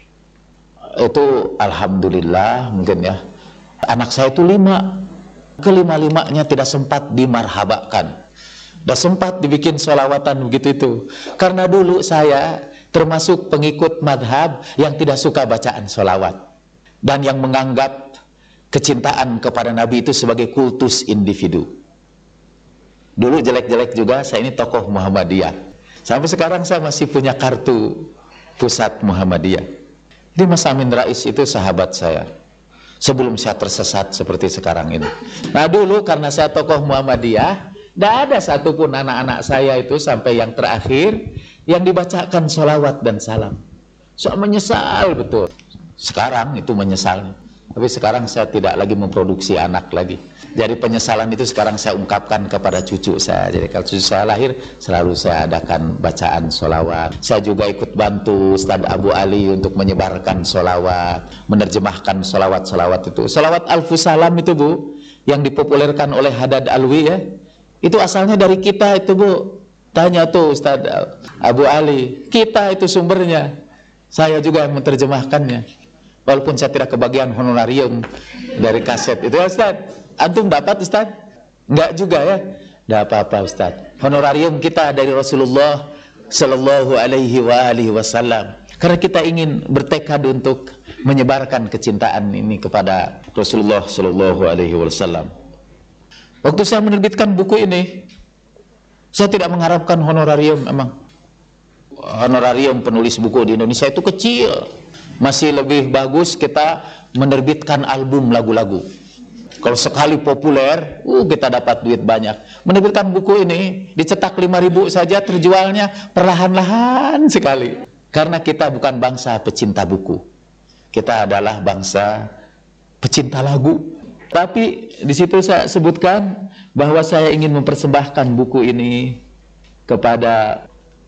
Itu alhamdulillah mungkin ya. Anak saya itu lima, kelima-limanya tidak sempat dimarhabakan, tidak sempat dibikin sholawatan begitu itu. Karena dulu saya termasuk pengikut madhab yang tidak suka bacaan sholawat, dan yang menganggap kecintaan kepada Nabi itu sebagai kultus individu. Dulu jelek-jelek juga, saya ini tokoh Muhammadiyah. Sampai sekarang saya masih punya kartu pusat Muhammadiyah. Jadi Mas Amin Rais itu sahabat saya sebelum saya tersesat seperti sekarang ini. Nah, dulu karena saya tokoh Muhammadiyah, tidak ada satupun anak-anak saya itu sampai yang terakhir yang dibacakan sholawat dan salam. So menyesal betul. Sekarang itu menyesal. Tapi sekarang saya tidak lagi memproduksi anak lagi. Jadi penyesalan itu sekarang saya ungkapkan kepada cucu saya. Jadi kalau cucu saya lahir, selalu saya adakan bacaan sholawat. Saya juga ikut bantu Ustadz Abu Ali untuk menyebarkan sholawat, menerjemahkan sholawat-sholawat itu. Sholawat Alfusalam itu Bu, yang dipopulerkan oleh Haddad Alwi ya, itu asalnya dari kita itu Bu. Tanya tuh Ustadz Abu Ali, kita itu sumbernya. Saya juga yang menerjemahkannya. Walaupun saya tidak kebagian honorarium dari kaset itu ya Ustaz. Antum dapat Ustaz? Enggak juga ya? Enggak apa-apa Ustaz. Honorarium kita dari Rasulullah Sallallahu Alaihi wa alihi Wasallam. Karena kita ingin bertekad untuk menyebarkan kecintaan ini kepada Rasulullah Sallallahu Alaihi Wasallam. Waktu saya menerbitkan buku ini, saya tidak mengharapkan honorarium memang. Honorarium penulis buku di Indonesia itu kecil. Masih lebih bagus kita menerbitkan album lagu-lagu. Kalau sekali populer, uh, kita dapat duit banyak. Menerbitkan buku ini, dicetak lima ribu saja, terjualnya perlahan-lahan sekali. Karena kita bukan bangsa pecinta buku. Kita adalah bangsa pecinta lagu. Tapi di situ saya sebutkan bahwa saya ingin mempersembahkan buku ini kepada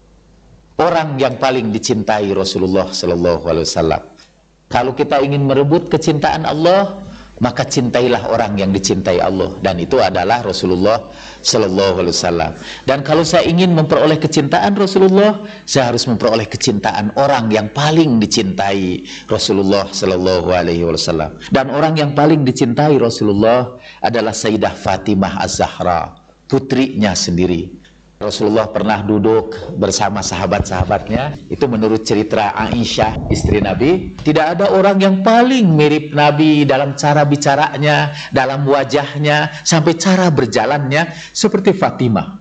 orang yang paling dicintai Rasulullah Sallallahu Alaihi Wasallam. Kalau kita ingin merebut kecintaan Allah, maka cintailah orang yang dicintai Allah, dan itu adalah Rasulullah Sallallahu Alaihi Wasallam. Dan kalau saya ingin memperoleh kecintaan Rasulullah, saya harus memperoleh kecintaan orang yang paling dicintai Rasulullah Sallallahu Alaihi Wasallam. Dan orang yang paling dicintai Rasulullah adalah Sayyidah Fatimah Az-Zahra, putrinya sendiri. Rasulullah pernah duduk bersama sahabat-sahabatnya. Itu menurut cerita Aisyah, istri Nabi. Tidak ada orang yang paling mirip Nabi dalam cara bicaranya, dalam wajahnya, sampai cara berjalannya seperti Fatimah.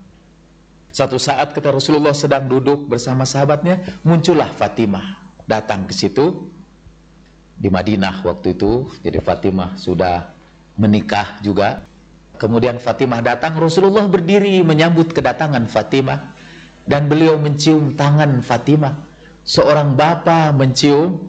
Satu saat ketika Rasulullah sedang duduk bersama sahabatnya, muncullah Fatimah datang ke situ di Madinah waktu itu. Jadi Fatimah sudah menikah juga. Kemudian Fatimah datang, Rasulullah berdiri menyambut kedatangan Fatimah, dan beliau mencium tangan Fatimah. Seorang bapa mencium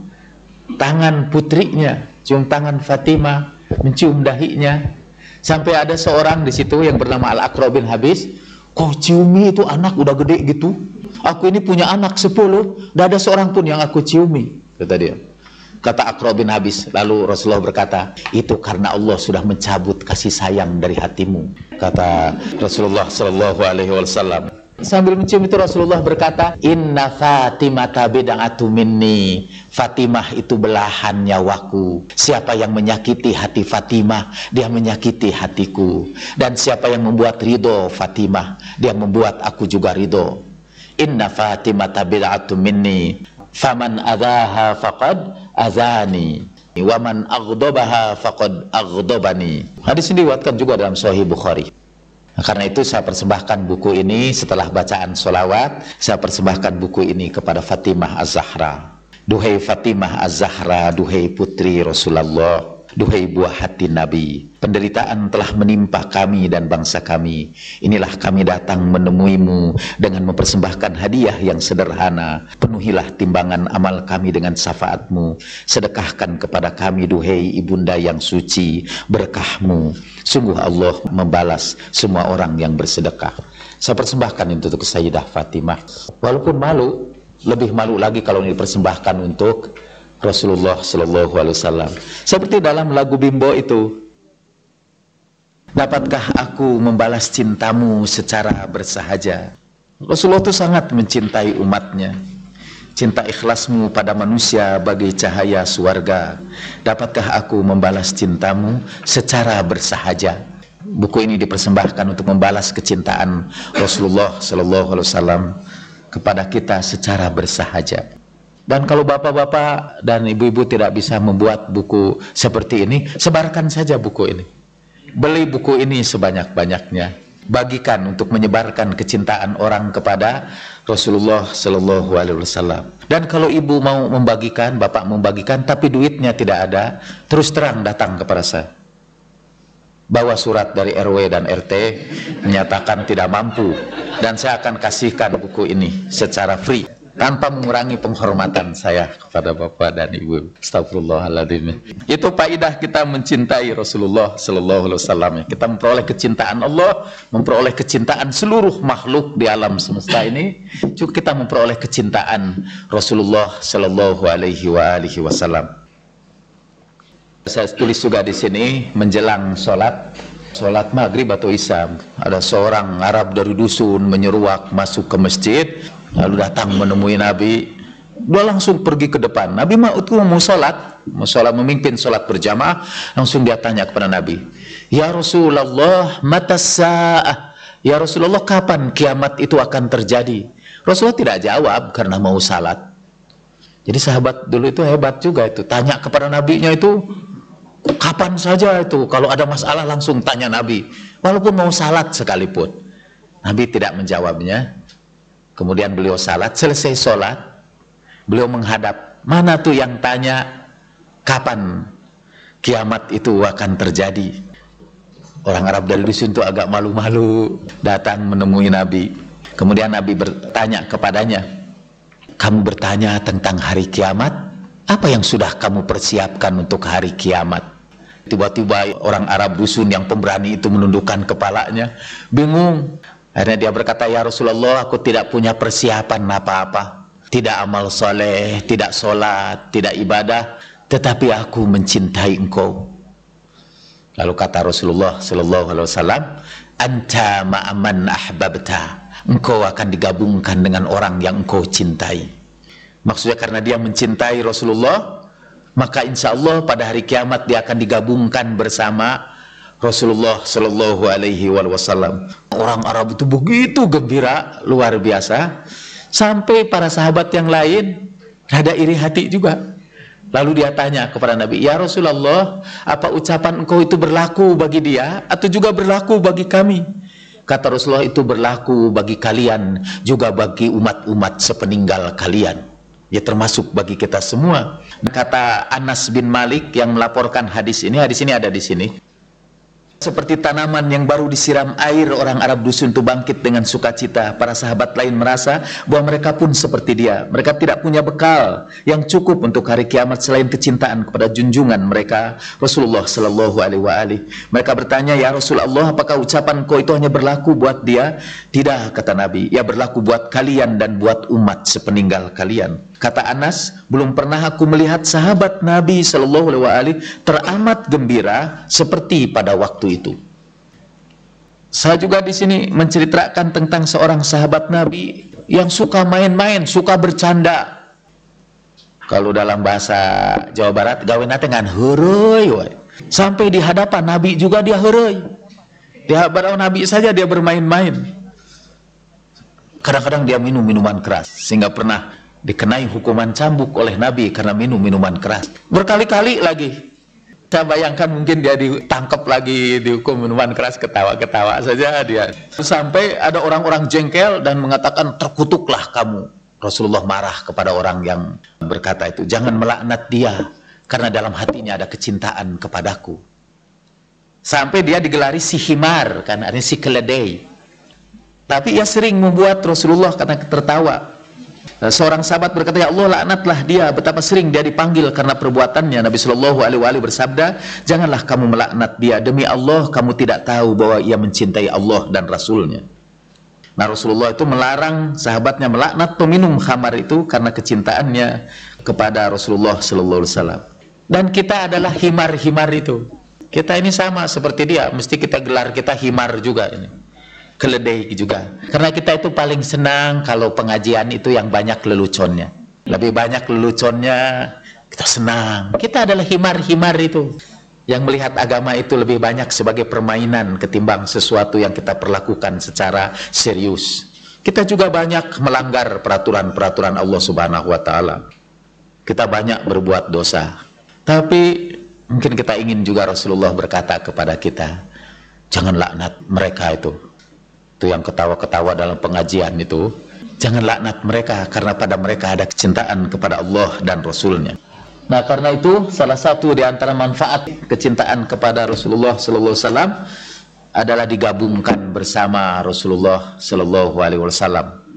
tangan putrinya, cium tangan Fatimah, mencium dahinya. Sampai ada seorang di situ yang bernama Al-Aqra bin Habis, kok ciumi itu anak udah gede gitu? Aku ini punya anak sepuluh, tidak ada seorang pun yang aku ciumi, kata dia. Kata Aqra bin Habis, lalu Rasulullah berkata, itu karena Allah sudah mencabut kasih sayang dari hatimu, kata Rasulullah Sallallahu Alaihi Wasallam. Sambil mencium itu Rasulullah berkata, Inna Fatimata bid'atu minni, Fatimah itu belahan nyawaku. Siapa yang menyakiti hati Fatimah, dia menyakiti hatiku. Dan siapa yang membuat ridho Fatimah, dia membuat aku juga ridho. Inna Fatimata bid'atu minni, faman adhaha faqad azani, waman aghdabaha faqad aghdabani. Hadis ini diriwayatkan juga dalam Sahih Bukhari. Nah, karena itu saya persembahkan buku ini setelah bacaan sholawat. Saya persembahkan buku ini kepada Fatimah Az-Zahra. Duhai Fatimah Az-Zahra, duhai putri Rasulullah, duhai buah hati Nabi, penderitaan telah menimpa kami dan bangsa kami. Inilah kami datang menemuimu dengan mempersembahkan hadiah yang sederhana. Penuhilah timbangan amal kami dengan syafaatmu. Sedekahkan kepada kami, duhai ibunda yang suci, berkahmu. Sungguh Allah membalas semua orang yang bersedekah. Saya persembahkan itu untuk Sayyidah Fatimah. Walaupun malu, lebih malu lagi kalau ini dipersembahkan untuk Rasulullah Sallallahu Alaihi Wasallam. Seperti dalam lagu Bimbo itu, dapatkah aku membalas cintamu secara bersahaja? Rasulullah itu sangat mencintai umatnya. Cinta ikhlasmu pada manusia bagai cahaya surga. Dapatkah aku membalas cintamu secara bersahaja? Buku ini dipersembahkan untuk membalas kecintaan Rasulullah Sallallahu Alaihi Wasallam kepada kita secara bersahaja. Dan kalau bapak-bapak dan ibu-ibu tidak bisa membuat buku seperti ini, sebarkan saja buku ini. Beli buku ini sebanyak-banyaknya. Bagikan untuk menyebarkan kecintaan orang kepada Rasulullah Sallallahu Alaihi Wasallam. Dan kalau ibu mau membagikan, bapak membagikan, tapi duitnya tidak ada, terus terang datang kepada saya. Bawa surat dari R W dan R T menyatakan tidak mampu, dan saya akan kasihkan buku ini secara free. tanpa mengurangi penghormatan saya kepada bapak dan ibu. Astagfirullahaladzim. Itu faidah kita mencintai Rasulullah Sallallahu Alaihi Wasallam. Kita memperoleh kecintaan Allah, memperoleh kecintaan seluruh makhluk di alam semesta ini. Juga kita memperoleh kecintaan Rasulullah Sallallahu Alaihi Wasallam. Saya tulis juga di sini menjelang sholat. Sholat maghrib atau isya, ada seorang Arab dari dusun menyeruak masuk ke masjid, lalu datang menemui Nabi. Dia langsung pergi ke depan. Nabi mau itu mau sholat, mau sholat memimpin sholat berjamaah. Langsung dia tanya kepada Nabi, ya Rasulullah, mata sa'ah? Ya Rasulullah, kapan kiamat itu akan terjadi? Rasulullah tidak jawab karena mau sholat. Jadi sahabat dulu itu hebat juga itu, tanya kepada Nabinya itu kapan saja itu, kalau ada masalah langsung tanya Nabi, walaupun mau salat sekalipun. Nabi tidak menjawabnya. Kemudian beliau salat, selesai sholat, beliau menghadap, mana tuh yang tanya kapan kiamat itu akan terjadi? Orang Arab dari dusun itu agak malu-malu datang menemui Nabi. Kemudian Nabi bertanya kepadanya, kamu bertanya tentang hari kiamat? Apa yang sudah kamu persiapkan untuk hari kiamat? Tiba-tiba orang Arab dusun yang pemberani itu menundukkan kepalanya, bingung. Akhirnya dia berkata, ya Rasulullah, aku tidak punya persiapan apa-apa, tidak amal soleh, tidak sholat, tidak ibadah, tetapi aku mencintai engkau. Lalu kata Rasulullah Sallallahu Alaihi Wasallam, anta ma'aman ahbabta, engkau akan digabungkan dengan orang yang engkau cintai. Maksudnya karena dia mencintai Rasulullah, maka insya Allah pada hari kiamat dia akan digabungkan bersama Rasulullah Sallallahu Alaihi Wasallam. Orang Arab itu begitu gembira, luar biasa, sampai para sahabat yang lain rada iri hati juga. Lalu dia tanya kepada Nabi, ya Rasulullah, apa ucapan engkau itu berlaku bagi dia atau juga berlaku bagi kami? Kata Rasulullah, itu berlaku bagi kalian, juga bagi umat-umat sepeninggal kalian. Ya termasuk bagi kita semua. Kata Anas bin Malik yang melaporkan hadis ini, hadis ini ada di sini. Seperti tanaman yang baru disiram air, orang Arab dusun itu bangkit dengan sukacita. Para sahabat lain merasa bahwa mereka pun seperti dia. Mereka tidak punya bekal yang cukup untuk hari kiamat selain kecintaan kepada junjungan mereka, Rasulullah Sallallahu Alaihi Wasallam. Mereka bertanya, ya Rasulullah, apakah ucapan kau itu hanya berlaku buat dia? Tidak, kata Nabi, ya berlaku buat kalian dan buat umat sepeninggal kalian. Kata Anas, belum pernah aku melihat sahabat Nabi Sallallahu Alaihi Wasallam teramat gembira seperti pada waktu itu. Saya juga di sini menceritakan tentang seorang sahabat Nabi yang suka main-main, suka bercanda. Kalau dalam bahasa Jawa Barat, gawe nate ngan heureuy we. Sampai di hadapan Nabi juga dia heureuy. Di hadapan Nabi saja dia bermain-main. Kadang-kadang dia minum minuman keras, sehingga pernah dikenai hukuman cambuk oleh Nabi karena minum minuman keras. Berkali-kali lagi. Saya bayangkan mungkin dia ditangkap lagi, dihukum minuman keras, ketawa-ketawa saja dia. Sampai ada orang-orang jengkel dan mengatakan, terkutuklah kamu. Rasulullah marah kepada orang yang berkata itu, jangan melaknat dia, karena dalam hatinya ada kecintaan kepadaku. Sampai dia digelari si himar, kan artinya si keledai. Tapi ia sering membuat Rasulullah karena tertawa. Seorang sahabat berkata, ya Allah, laknatlah dia, betapa sering dia dipanggil karena perbuatannya. Nabi Shallallahu Alaihi Wasallam bersabda, janganlah kamu melaknat dia, demi Allah kamu tidak tahu bahwa ia mencintai Allah dan Rasulnya. Nah, Rasulullah itu melarang sahabatnya melaknat peminum khamar itu karena kecintaannya kepada Rasulullah Shallallahu Alaihi Wasallam. Dan kita adalah himar-himar itu. Kita ini sama seperti dia, mesti kita gelar kita himar juga ini. Keledai juga, karena kita itu paling senang kalau pengajian itu yang banyak leluconnya. Lebih banyak leluconnya, kita senang. Kita adalah himar-himar itu yang melihat agama itu lebih banyak sebagai permainan ketimbang sesuatu yang kita perlakukan secara serius. Kita juga banyak melanggar peraturan-peraturan Allah Subhanahu wa Ta'ala. Kita banyak berbuat dosa, tapi mungkin kita ingin juga Rasulullah berkata kepada kita, jangan laknat mereka itu. Itu yang ketawa-ketawa dalam pengajian itu, jangan laknat mereka karena pada mereka ada kecintaan kepada Allah dan Rasulnya. Nah, karena itu salah satu di antara manfaat kecintaan kepada Rasulullah Sallallahu Alaihi Wasallam adalah digabungkan bersama Rasulullah Sallallahu Alaihi Wasallam.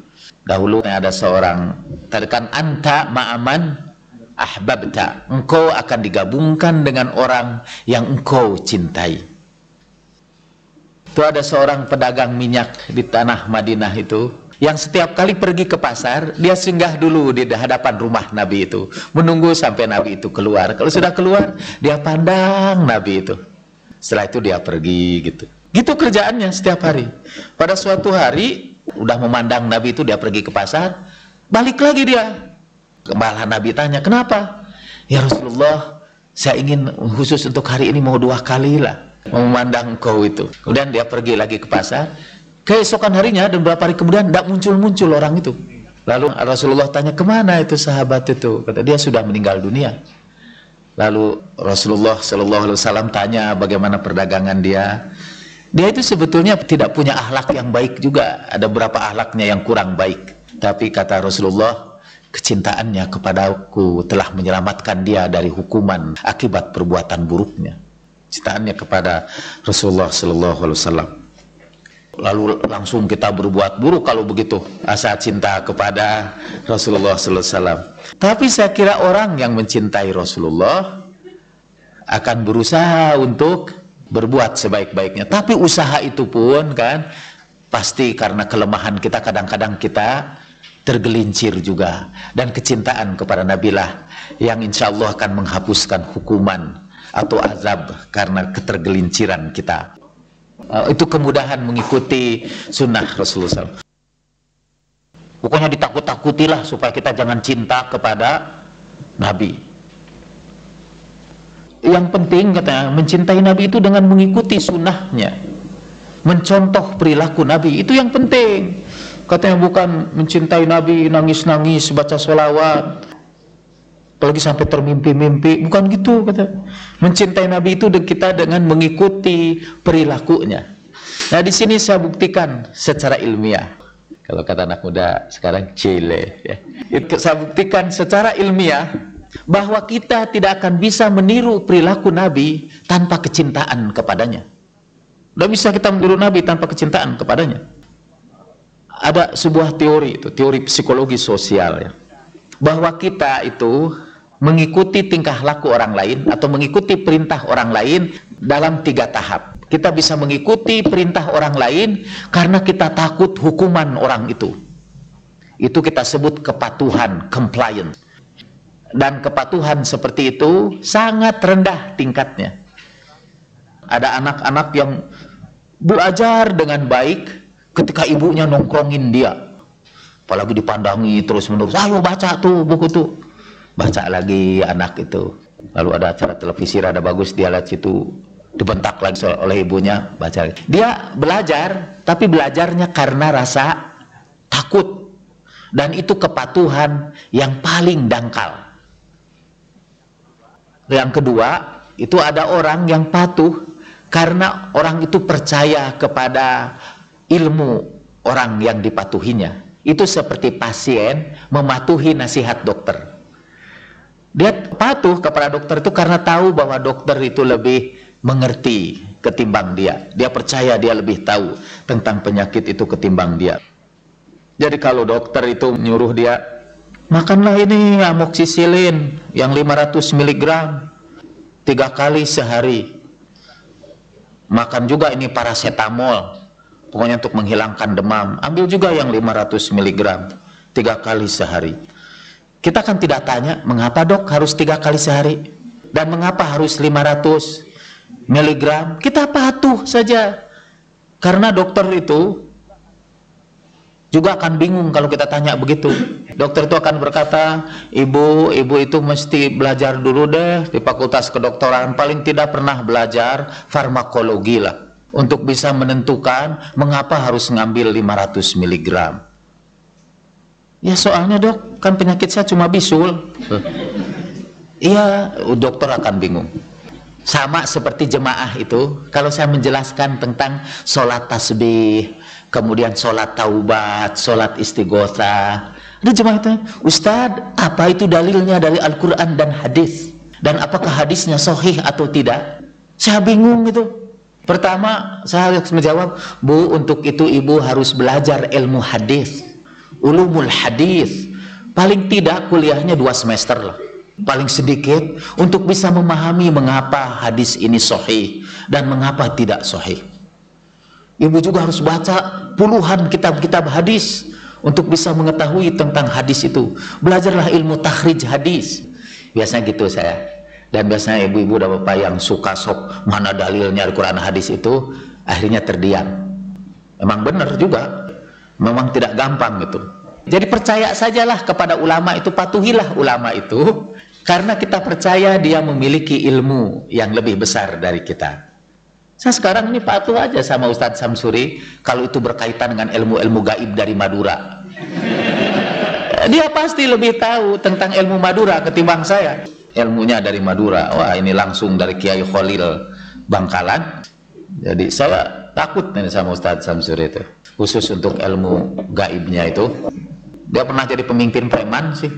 Dahulu ada seorang, tadikan anta ma'aman ahbabta, engkau akan digabungkan dengan orang yang engkau cintai. Itu ada seorang pedagang minyak di tanah Madinah itu, yang setiap kali pergi ke pasar, dia singgah dulu di hadapan rumah Nabi itu, menunggu sampai Nabi itu keluar. Kalau sudah keluar, dia pandang Nabi itu. Setelah itu dia pergi gitu. Gitu kerjaannya setiap hari. Pada suatu hari, udah memandang Nabi itu, dia pergi ke pasar, balik lagi dia. Malah Nabi tanya, kenapa? Ya Rasulullah, saya ingin khusus untuk hari ini mau dua kali lah memandang kau itu. Kemudian dia pergi lagi ke pasar. Keesokan harinya dan beberapa hari kemudian tidak muncul-muncul orang itu. Lalu Rasulullah tanya, kemana itu sahabat itu? Kata dia sudah meninggal dunia. Lalu Rasulullah Shallallahu Alaihi Wasallam tanya bagaimana perdagangan dia. Dia itu sebetulnya tidak punya akhlak yang baik juga. Ada beberapa akhlaknya yang kurang baik. Tapi kata Rasulullah, kecintaannya kepadaku telah menyelamatkan dia dari hukuman akibat perbuatan buruknya. Cintaannya kepada Rasulullah Shallallahu Alaihi Wasallam. Lalu langsung kita berbuat buruk kalau begitu. Asa cinta kepada Rasulullah Shallallahu Alaihi Wasallam. Tapi saya kira orang yang mencintai Rasulullah akan berusaha untuk berbuat sebaik-baiknya. Tapi usaha itu pun kan pasti karena kelemahan kita, kadang-kadang kita tergelincir juga. Dan kecintaan kepada Nabi lah yang insya Allah akan menghapuskan hukuman atau azab karena ketergelinciran kita. Uh, itu kemudahan mengikuti sunnah Rasulullah shallallahu alaihi wasallam. Pokoknya ditakut-takutilah supaya kita jangan cinta kepada Nabi. Yang penting katanya mencintai Nabi itu dengan mengikuti sunnahnya, mencontoh perilaku Nabi, itu yang penting. Katanya bukan mencintai Nabi nangis-nangis baca sholawat, apalagi sampai termimpi-mimpi, bukan gitu kata. Mencintai Nabi itu kita dengan mengikuti perilakunya. Nah di sini saya buktikan secara ilmiah. Kalau kata anak muda sekarang cile, ya. Itu saya buktikan secara ilmiah bahwa kita tidak akan bisa meniru perilaku Nabi tanpa kecintaan kepadanya. Tidak bisa kita meniru Nabi tanpa kecintaan kepadanya. Ada sebuah teori, itu teori psikologi sosial ya, bahwa kita itu mengikuti tingkah laku orang lain atau mengikuti perintah orang lain dalam tiga tahap. Kita bisa mengikuti perintah orang lain karena kita takut hukuman orang itu. Itu kita sebut kepatuhan, compliance. Dan kepatuhan seperti itu sangat rendah tingkatnya. Ada anak-anak yang belajar dengan baik ketika ibunya nongkrongin dia, apalagi dipandangi terus menerus, ayo baca tuh buku tuh, baca lagi anak itu. Lalu ada acara televisi rada bagus, dia lihat situ dibentak lagi oleh ibunya, baca lagi. Dia belajar, tapi belajarnya karena rasa takut, dan itu kepatuhan yang paling dangkal. Yang kedua, itu ada orang yang patuh karena orang itu percaya kepada ilmu orang yang dipatuhinya. Itu seperti pasien mematuhi nasihat dokter. Dia patuh kepada dokter itu karena tahu bahwa dokter itu lebih mengerti ketimbang dia. Dia percaya dia lebih tahu tentang penyakit itu ketimbang dia. Jadi kalau dokter itu nyuruh dia, makanlah ini amoksisilin yang lima ratus miligram tiga kali sehari. Makan juga ini paracetamol, pokoknya untuk menghilangkan demam. Ambil juga yang lima ratus miligram tiga kali sehari. Kita kan tidak tanya, mengapa dok harus tiga kali sehari? Dan mengapa harus lima ratus miligram? Kita patuh saja. Karena dokter itu juga akan bingung kalau kita tanya begitu. Dokter itu akan berkata, ibu, ibu itu mesti belajar dulu deh di fakultas kedokteran, paling tidak pernah belajar farmakologi lah, untuk bisa menentukan mengapa harus ngambil lima ratus miligram. Ya soalnya dok, kan penyakit saya cuma bisul. Iya, dokter akan bingung. Sama seperti jemaah itu, kalau saya menjelaskan tentang sholat tasbih, kemudian sholat taubat, sholat istighosah, ada jemaah itu, Ustadz, apa itu dalilnya dari Al-Quran dan hadis? Dan apakah hadisnya sahih atau tidak? Saya bingung itu. Pertama, saya harus menjawab, Bu, untuk itu ibu harus belajar ilmu hadis. ulumul hadis, paling tidak kuliahnya dua semester lah, paling sedikit, untuk bisa memahami mengapa hadis ini sahih dan mengapa tidak sahih. Ibu juga harus baca puluhan kitab-kitab hadis untuk bisa mengetahui tentang hadis itu. Belajarlah ilmu takhrij hadis. Biasanya gitu saya. Dan biasanya ibu-ibu dan bapak yang suka sok mana dalilnya Al-Quran hadis itu, akhirnya terdiam. Memang benar juga, memang tidak gampang gitu. Jadi percaya sajalah kepada ulama itu, patuhilah ulama itu, karena kita percaya dia memiliki ilmu yang lebih besar dari kita. Saya sekarang ini patuh aja sama Ustadz Samsuri kalau itu berkaitan dengan ilmu-ilmu gaib dari Madura. Dia pasti lebih tahu tentang ilmu Madura ketimbang saya. Ilmunya dari Madura, wah ini langsung dari Kiai Khalil Bangkalan. Jadi saya takut nih sama Ustadz Samsuri itu, khusus untuk ilmu gaibnya itu. Dia pernah jadi pemimpin preman sih.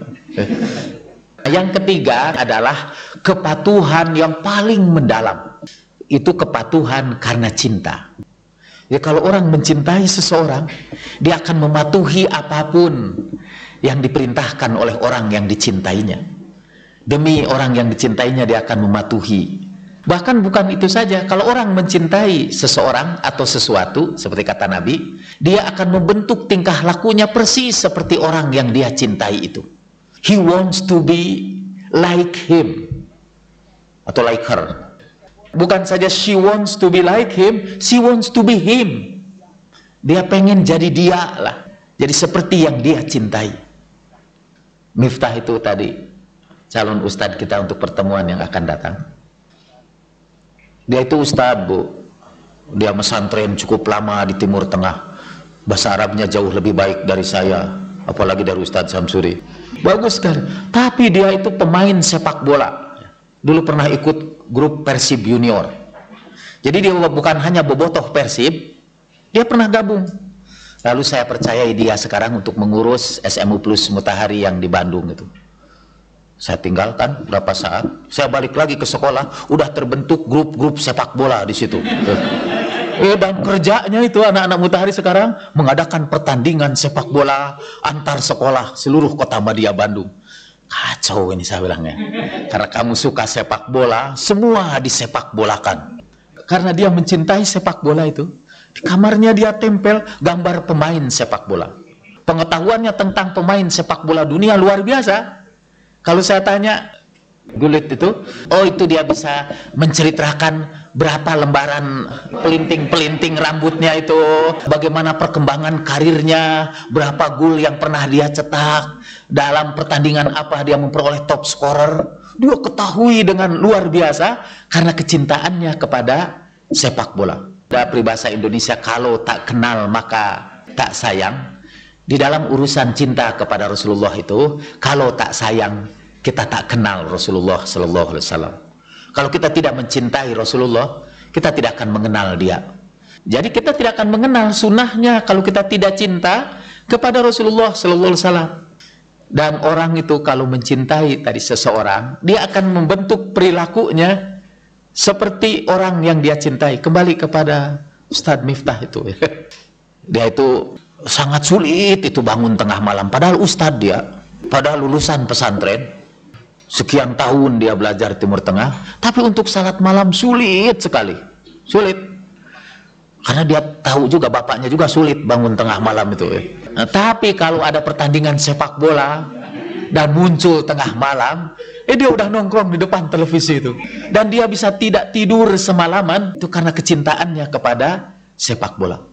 Yang ketiga adalah kepatuhan yang paling mendalam. Itu kepatuhan karena cinta. Ya, kalau orang mencintai seseorang, dia akan mematuhi apapun yang diperintahkan oleh orang yang dicintainya. Demi orang yang dicintainya, dia akan mematuhi. Bahkan bukan itu saja, kalau orang mencintai seseorang atau sesuatu, seperti kata Nabi, dia akan membentuk tingkah lakunya persis seperti orang yang dia cintai itu. He wants to be like him atau like her. Bukan saja she wants to be like him, she wants to be him. Dia pengen jadi dia lah, jadi seperti yang dia cintai. Miftah itu tadi calon ustadz kita untuk pertemuan yang akan datang. Dia itu ustadz, Bu. Dia mesantren cukup lama di Timur Tengah. Bahasa Arabnya jauh lebih baik dari saya, apalagi dari Ustadz Samsuri. Bagus sekali. Tapi dia itu pemain sepak bola. Dulu pernah ikut grup Persib Junior. Jadi dia bukan hanya bobotoh Persib, dia pernah gabung. Lalu saya percayai dia sekarang untuk mengurus S M U Plus Mutahari yang di Bandung itu. Saya tinggalkan berapa saat, saya balik lagi ke sekolah, udah terbentuk grup-grup sepak bola di situ. Eh, dan kerjanya itu anak-anak Mutahari sekarang mengadakan pertandingan sepak bola antar sekolah seluruh kota Madia Bandung. Kacau ini saya bilangnya. Karena kamu suka sepak bola, semua disepak bolakan. Karena dia mencintai sepak bola itu, di kamarnya dia tempel gambar pemain sepak bola. Pengetahuannya tentang pemain sepak bola dunia luar biasa. Kalau saya tanya, Gulit itu, oh itu dia bisa menceritakan berapa lembaran pelinting-pelinting rambutnya itu, bagaimana perkembangan karirnya, berapa gol yang pernah dia cetak, dalam pertandingan apa dia memperoleh top scorer. Dia ketahui dengan luar biasa karena kecintaannya kepada sepak bola. Ada peribahasa Indonesia, kalau tak kenal maka tak sayang. Di dalam urusan cinta kepada Rasulullah itu, kalau tak sayang, kita tak kenal Rasulullah Sallallahu Alaihi Wasallam. Kalau kita tidak mencintai Rasulullah, kita tidak akan mengenal dia. Jadi kita tidak akan mengenal sunnahnya kalau kita tidak cinta kepada Rasulullah Sallallahu Alaihi Wasallam. Dan orang itu kalau mencintai tadi seseorang, dia akan membentuk perilakunya seperti orang yang dia cintai. Kembali kepada Ustadz Miftah itu, dia itu sangat sulit itu bangun tengah malam. Padahal Ustadz dia, padahal lulusan pesantren. Sekian tahun dia belajar Timur Tengah, tapi untuk salat malam sulit sekali, sulit. Karena dia tahu juga bapaknya juga sulit bangun tengah malam itu. Ya. Nah, tapi kalau ada pertandingan sepak bola dan muncul tengah malam, eh dia udah nongkrong di depan televisi itu. Dan dia bisa tidak tidur semalaman itu karena kecintaannya kepada sepak bola.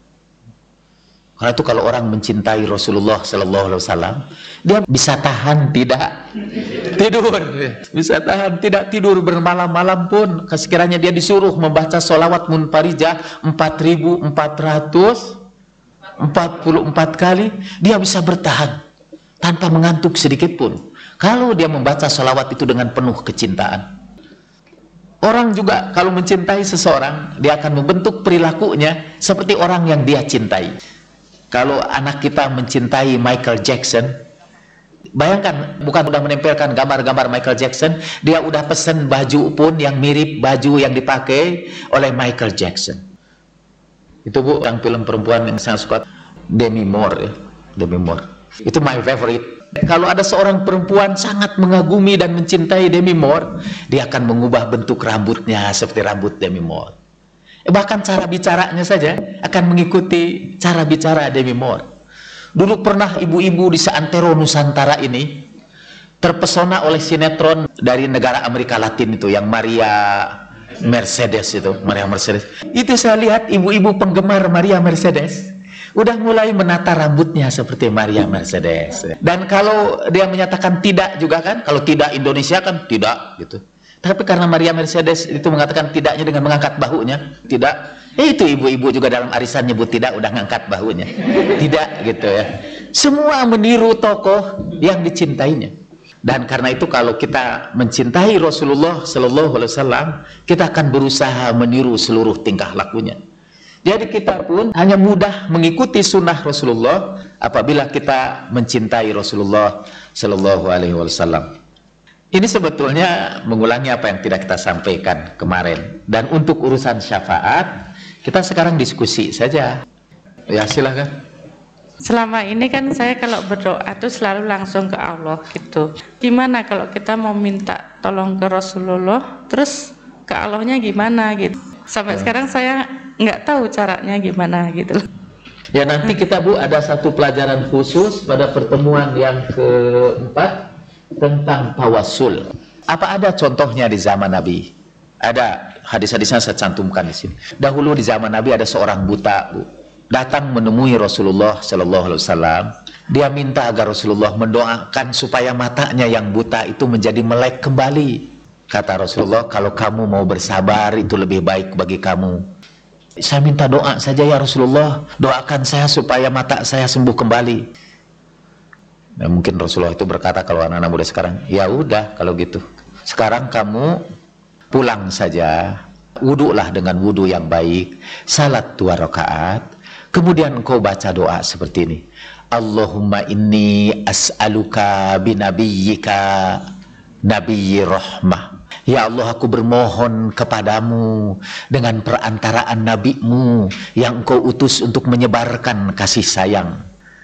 Karena itu kalau orang mencintai Rasulullah Sallallahu Alaihi Wasallam, dia bisa tahan tidak tidur, bisa tahan tidak tidur bermalam-malam pun. Sekiranya dia disuruh membaca sholawat munfarijah empat ribu empat ratus empat puluh empat kali, dia bisa bertahan tanpa mengantuk sedikit pun. Kalau dia membaca sholawat itu dengan penuh kecintaan. Orang juga kalau mencintai seseorang, dia akan membentuk perilakunya seperti orang yang dia cintai. Kalau anak kita mencintai Michael Jackson, bayangkan, bukan udah menempelkan gambar-gambar Michael Jackson, dia udah pesen baju pun yang mirip baju yang dipakai oleh Michael Jackson. Itu Bu, yang film perempuan yang saya suka, Demi Moore ya, Demi Moore. Itu my favorite. Kalau ada seorang perempuan sangat mengagumi dan mencintai Demi Moore, dia akan mengubah bentuk rambutnya seperti rambut Demi Moore. Bahkan cara bicaranya saja akan mengikuti cara bicara Demi Moore. Dulu pernah ibu-ibu di seantero Nusantara ini terpesona oleh sinetron dari negara Amerika Latin itu, yang Maria Mercedes itu, Maria Mercedes. Itu saya lihat ibu-ibu penggemar Maria Mercedes udah mulai menata rambutnya seperti Maria Mercedes. Dan kalau dia menyatakan tidak juga kan, kalau tidak Indonesia kan tidak gitu. Tapi karena Maria Mercedes itu mengatakan tidaknya dengan mengangkat bahunya, tidak. Eh, itu ibu-ibu juga dalam arisan nyebut tidak, udah ngangkat bahunya. Tidak gitu ya. Semua meniru tokoh yang dicintainya. Dan karena itu kalau kita mencintai Rasulullah Sallallahu Alaihi Wasallam, kita akan berusaha meniru seluruh tingkah lakunya. Jadi kita pun hanya mudah mengikuti sunnah Rasulullah apabila kita mencintai Rasulullah Sallallahu Alaihi Wasallam. Ini sebetulnya mengulangi apa yang tidak kita sampaikan kemarin. Dan untuk urusan syafaat, kita sekarang diskusi saja. Ya silahkan. Selama ini kan saya kalau berdoa tuh selalu langsung ke Allah gitu. Gimana kalau kita mau minta tolong ke Rasulullah, terus ke Allahnya gimana gitu? Sampai sekarang saya nggak tahu caranya gimana gitu. Ya nanti kita Bu ada satu pelajaran khusus pada pertemuan yang keempat tentang tawassul. Apa ada contohnya di zaman Nabi? Ada hadis-hadisnya saya cantumkan di sini. Dahulu di zaman Nabi ada seorang buta Bu, datang menemui Rasulullah Sallallahu Alaihi Wasallam. Dia minta agar Rasulullah mendoakan supaya matanya yang buta itu menjadi melek kembali. Kata Rasulullah, kalau kamu mau bersabar itu lebih baik bagi kamu. Saya minta doa saja ya Rasulullah, doakan saya supaya mata saya sembuh kembali. Nah, mungkin Rasulullah itu berkata kalau anak-anak muda sekarang, ya udah kalau gitu. Sekarang kamu pulang saja, wudulah dengan wudu yang baik, salat dua rakaat, kemudian engkau baca doa seperti ini. Allahumma inni as'aluka binabiyyika nabiyyi rahmah. Ya Allah, aku bermohon kepadamu dengan perantaraan nabimu yang engkau utus untuk menyebarkan kasih sayang.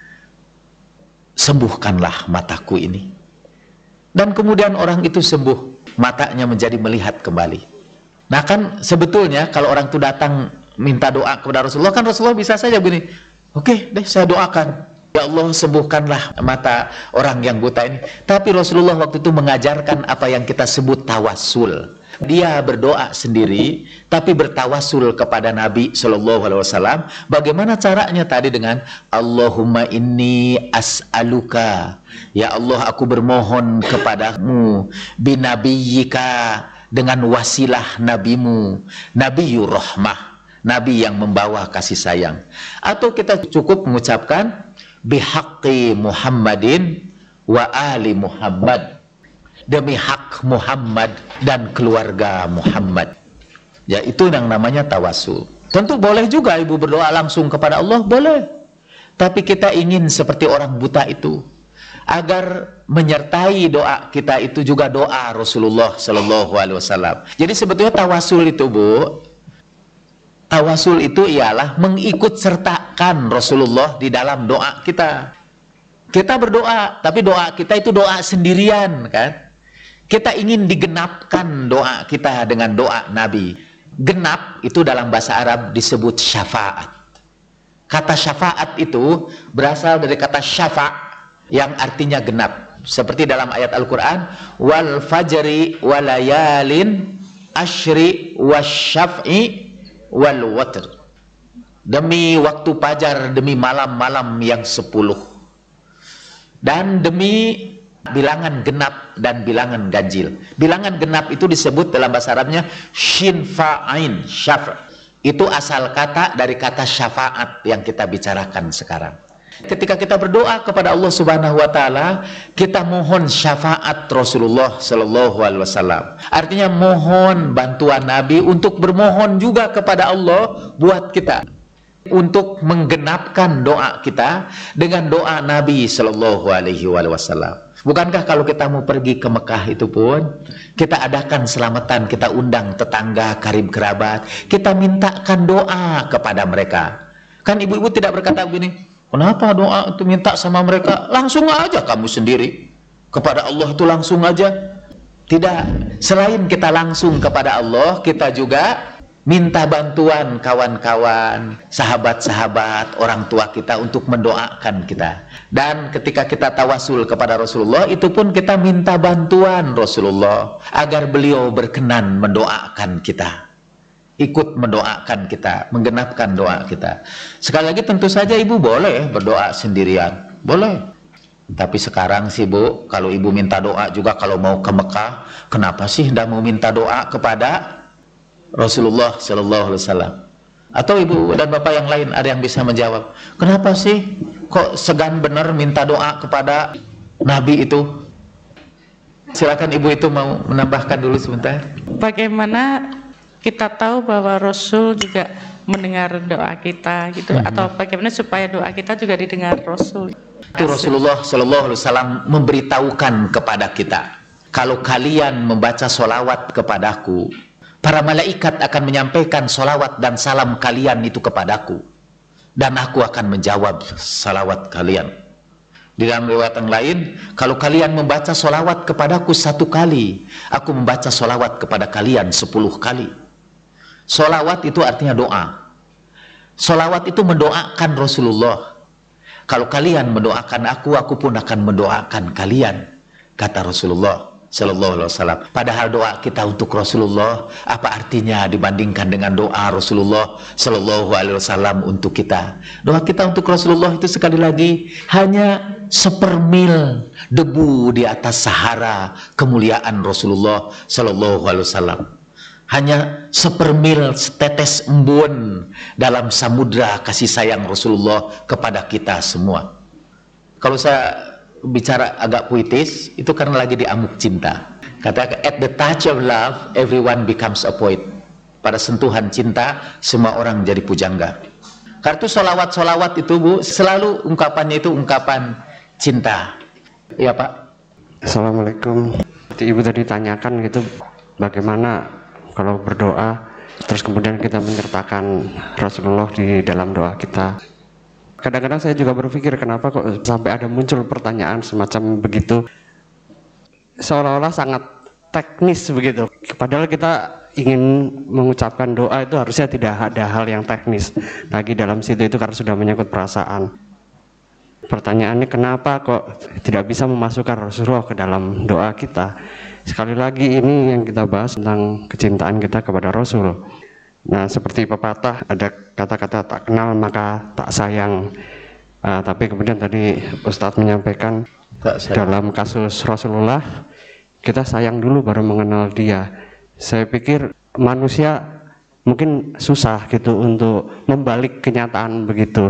Sembuhkanlah mataku ini. Dan kemudian orang itu sembuh, matanya menjadi melihat kembali. Nah kan sebetulnya kalau orang itu datang minta doa kepada Rasulullah, kan Rasulullah bisa saja begini, oke deh saya doakan, ya Allah sembuhkanlah mata orang yang buta ini. Tapi Rasulullah waktu itu mengajarkan apa yang kita sebut tawassul. Dia berdoa sendiri tapi bertawassul kepada Nabi Shallallahu Alaihi Wasallam. Bagaimana caranya tadi dengan Allahumma inni as'aluka, ya Allah aku bermohon kepadamu binabiyyika, dengan wasilah nabimu, Nabiyur Rahmah, Nabi yang membawa kasih sayang. Atau kita cukup mengucapkan bihaqqi Muhammadin wa ali Muhammad, demi hak Muhammad dan keluarga Muhammad. Ya itu yang namanya tawassul. Tentu boleh juga ibu berdoa langsung kepada Allah, boleh. Tapi kita ingin seperti orang buta itu, agar menyertai doa kita itu juga doa Rasulullah Sallallahu Alaihi Wasallam. Jadi sebetulnya tawassul itu Bu, tawassul itu ialah mengikut sertakan Rasulullah di dalam doa kita. Kita berdoa, tapi doa kita itu doa sendirian kan. Kita ingin digenapkan doa kita dengan doa Nabi. Genap itu dalam bahasa Arab disebut syafaat. Kata syafaat itu berasal dari kata syafa' yang artinya genap. Seperti dalam ayat Al-Quran, wal fajri walayalin ashri wasyaf'i wal watr. Demi waktu fajar, demi malam-malam yang sepuluh, dan demi bilangan genap dan bilangan ganjil. Bilangan genap itu disebut dalam bahasa Arabnya shin fa'ain syaf'. Itu asal kata dari kata syafaat yang kita bicarakan sekarang. Ketika kita berdoa kepada Allah Subhanahu wa taala, kita mohon syafaat Rasulullah Sallallahu Alaihi Wasallam. Artinya mohon bantuan Nabi untuk bermohon juga kepada Allah buat kita, untuk menggenapkan doa kita dengan doa Nabi Sallallahu Alaihi Wasallam. Bukankah kalau kita mau pergi ke Mekah itu pun kita adakan selamatan, kita undang tetangga, karib kerabat, kita mintakan doa kepada mereka. Kan ibu-ibu tidak berkata begini, Kenapa doa itu minta sama mereka? Langsung aja kamu sendiri. Kepada Allah itu langsung aja. Tidak. Selain kita langsung kepada Allah, kita juga minta bantuan kawan-kawan, sahabat-sahabat, orang tua kita untuk mendoakan kita. Dan ketika kita tawasul kepada Rasulullah, itu pun kita minta bantuan Rasulullah agar beliau berkenan mendoakan kita, ikut mendoakan kita, menggenapkan doa kita. Sekali lagi tentu saja ibu boleh berdoa sendirian, boleh. Tapi sekarang sih Bu, kalau ibu minta doa juga kalau mau ke Mekah, kenapa sih tidak mau minta doa kepada Rasulullah Shallallahu Alaihi Wasallam? Atau ibu dan bapak yang lain ada yang bisa menjawab, kenapa sih kok segan benar minta doa kepada Nabi itu? Silakan ibu itu mau menambahkan dulu sebentar. Bagaimana kita tahu bahwa Rasul juga mendengar doa kita gitu, mm-hmm. atau bagaimana supaya doa kita juga didengar Rasul? Itu Rasulullah Shallallahu Alaihi Wasallam memberitahukan kepada kita, kalau kalian membaca solawat kepadaku, para malaikat akan menyampaikan solawat dan salam kalian itu kepadaku, dan aku akan menjawab salawat kalian. Di dalam riwayat yang lain, kalau kalian membaca solawat kepadaku satu kali, aku membaca solawat kepada kalian sepuluh kali. Solawat itu artinya doa. Solawat itu mendoakan Rasulullah. Kalau kalian mendoakan aku, aku pun akan mendoakan kalian, kata Rasulullah Sallallahu Alaihi Wasallam. Padahal doa kita untuk Rasulullah, apa artinya dibandingkan dengan doa Rasulullah Sallallahu Alaihi Wasallam untuk kita? Doa kita untuk Rasulullah itu sekali lagi hanya sepermil debu di atas Sahara kemuliaan Rasulullah Sallallahu Alaihi Wasallam. Hanya sepermil setetes embun dalam samudra kasih sayang Rasulullah kepada kita semua. Kalau saya bicara agak puitis, itu karena lagi di amuk cinta. Kata, at the touch of love, everyone becomes a poet. Pada sentuhan cinta, semua orang jadi pujangga. Karena itu solawat-solawat itu Bu, selalu ungkapannya itu ungkapan cinta. Iya Pak. Assalamualaikum. Seperti Ibu tadi tanyakan gitu, bagaimana kalau berdoa, terus kemudian kita menyertakan Rasulullah di dalam doa kita. Kadang-kadang saya juga berpikir kenapa kok sampai ada muncul pertanyaan semacam begitu, seolah-olah sangat teknis begitu. Padahal kita ingin mengucapkan doa itu harusnya tidak ada hal yang teknis lagi dalam situ, itu karena sudah menyangkut perasaan. Pertanyaannya kenapa kok tidak bisa memasukkan Rasulullah ke dalam doa kita? Sekali lagi ini yang kita bahas tentang kecintaan kita kepada Rasul. Nah, seperti pepatah, ada kata-kata tak kenal maka tak sayang. Uh, tapi kemudian tadi Ustadz menyampaikan dalam kasus Rasulullah, kita sayang dulu baru mengenal dia. Saya pikir manusia mungkin susah gitu untuk membalik kenyataan begitu.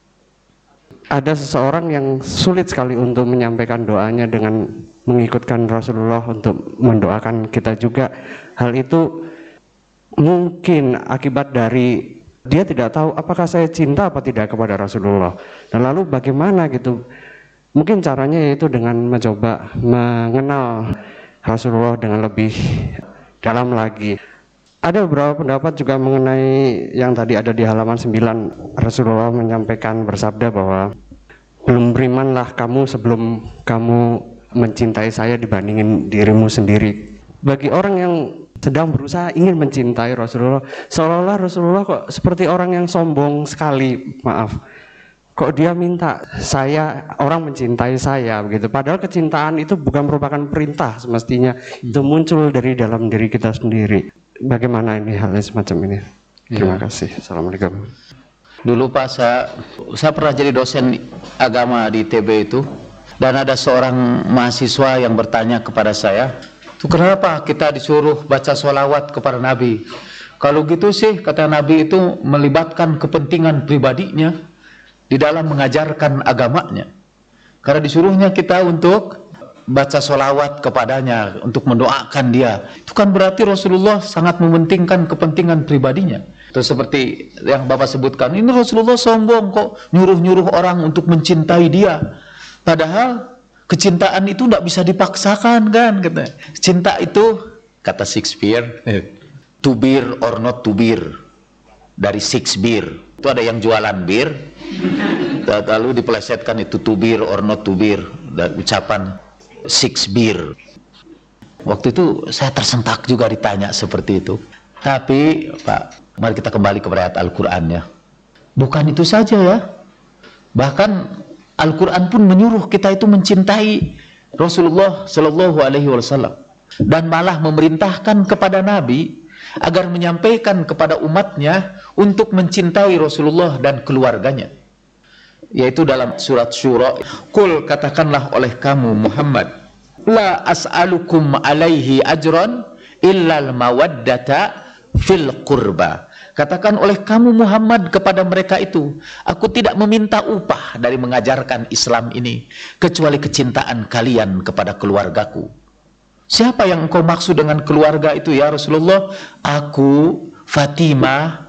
Ada seseorang yang sulit sekali untuk menyampaikan doanya dengan mengikutkan Rasulullah untuk mendoakan kita juga. Hal itu mungkin akibat dari dia tidak tahu apakah saya cinta apa tidak kepada Rasulullah. Dan lalu bagaimana gitu? Mungkin caranya yaitu dengan mencoba mengenal Rasulullah dengan lebih dalam lagi. Ada beberapa pendapat juga mengenai yang tadi ada di halaman sembilan. Rasulullah menyampaikan bersabda bahwa belum berimanlah kamu sebelum kamu mencintai saya dibandingin dirimu sendiri. Bagi orang yang sedang berusaha ingin mencintai Rasulullah, seolah-olah Rasulullah kok seperti orang yang sombong sekali, maaf. Kok dia minta saya, orang mencintai saya begitu. Padahal kecintaan itu bukan merupakan perintah semestinya. Itu muncul dari dalam diri kita sendiri. Bagaimana ini halnya semacam ini? Terima ya. kasih. Assalamualaikum. Dulu Pak, saya, saya pernah jadi dosen agama di I T B itu, dan ada seorang mahasiswa yang bertanya kepada saya, tuh kenapa kita disuruh baca sholawat kepada Nabi? Kalau gitu sih, kata Nabi itu melibatkan kepentingan pribadinya di dalam mengajarkan agamanya. Karena disuruhnya kita untuk baca sholawat kepadanya, untuk mendoakan dia. Itu kan berarti Rasulullah sangat mementingkan kepentingan pribadinya. Itu seperti yang Bapak sebutkan, ini Rasulullah sombong kok nyuruh-nyuruh orang untuk mencintai dia. Padahal kecintaan itu tidak bisa dipaksakan kan, katanya. Cinta itu, kata Shakespeare, to beer or not to beer. Dari six beer. Itu ada yang jualan bir, lalu dipelesetkan itu to beer or not to beer, dan ucapan six beer. Waktu itu saya tersentak juga ditanya seperti itu. Tapi Pak, mari kita kembali kepada ayat Al-Quran ya. Bukan itu saja ya, bahkan Al-Quran pun menyuruh kita itu mencintai Rasulullah Shallallahu Alaihi Wasallam, dan malah memerintahkan kepada Nabi agar menyampaikan kepada umatnya untuk mencintai Rasulullah dan keluarganya, yaitu dalam surat Syura, Qul, katakanlah oleh kamu Muhammad, la as'alukum alaihi ajran illal mawaddata fil qurba. Katakan oleh kamu Muhammad kepada mereka itu, aku tidak meminta upah dari mengajarkan Islam ini kecuali kecintaan kalian kepada keluargaku. Siapa yang engkau maksud dengan keluarga itu ya Rasulullah? Aku, Fatimah,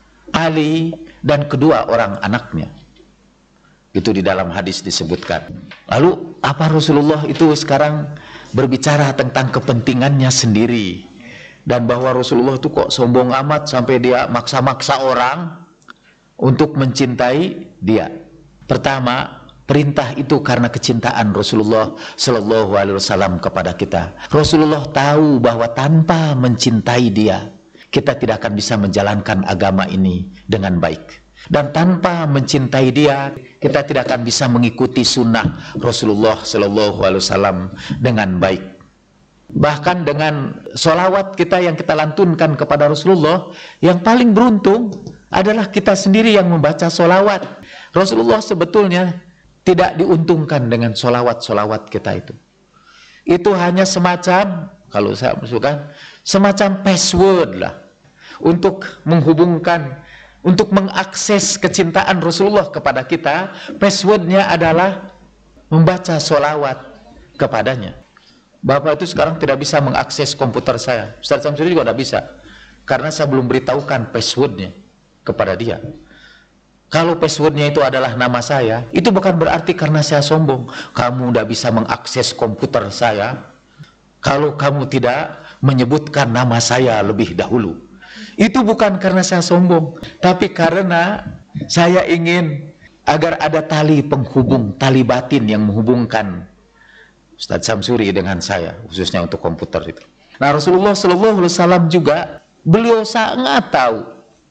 Ali, dan kedua orang anaknya. Itu di dalam hadis disebutkan. Lalu apa Rasulullah itu sekarang berbicara tentang kepentingannya sendiri, dan bahwa Rasulullah itu kok sombong amat sampai dia maksa-maksa orang untuk mencintai dia. Pertama, perintah itu karena kecintaan Rasulullah Shallallahu Alaihi Wasallam kepada kita. Rasulullah tahu bahwa tanpa mencintai dia, kita tidak akan bisa menjalankan agama ini dengan baik. Dan tanpa mencintai dia, kita tidak akan bisa mengikuti sunnah Rasulullah Shallallahu Alaihi Wasallam dengan baik. Bahkan dengan sholawat kita yang kita lantunkan kepada Rasulullah, yang paling beruntung adalah kita sendiri yang membaca sholawat. Rasulullah sebetulnya tidak diuntungkan dengan sholawat-sholawat kita itu. Itu hanya semacam, kalau saya masukkan, semacam password lah untuk menghubungkan, untuk mengakses kecintaan Rasulullah kepada kita. Passwordnya adalah membaca sholawat kepadanya. Bapak itu sekarang tidak bisa mengakses komputer saya, Ustaz Samsuri juga tidak bisa, karena saya belum beritahukan passwordnya kepada dia. Kalau passwordnya itu adalah nama saya, itu bukan berarti karena saya sombong, kamu tidak bisa mengakses komputer saya kalau kamu tidak menyebutkan nama saya lebih dahulu. Itu bukan karena saya sombong, tapi karena saya ingin agar ada tali penghubung, tali batin yang menghubungkan Ustaz Samsuri dengan saya, khususnya untuk komputer itu. Nah, Rasulullah Shallallahu Alaihi Wasallam juga, beliau sangat tahu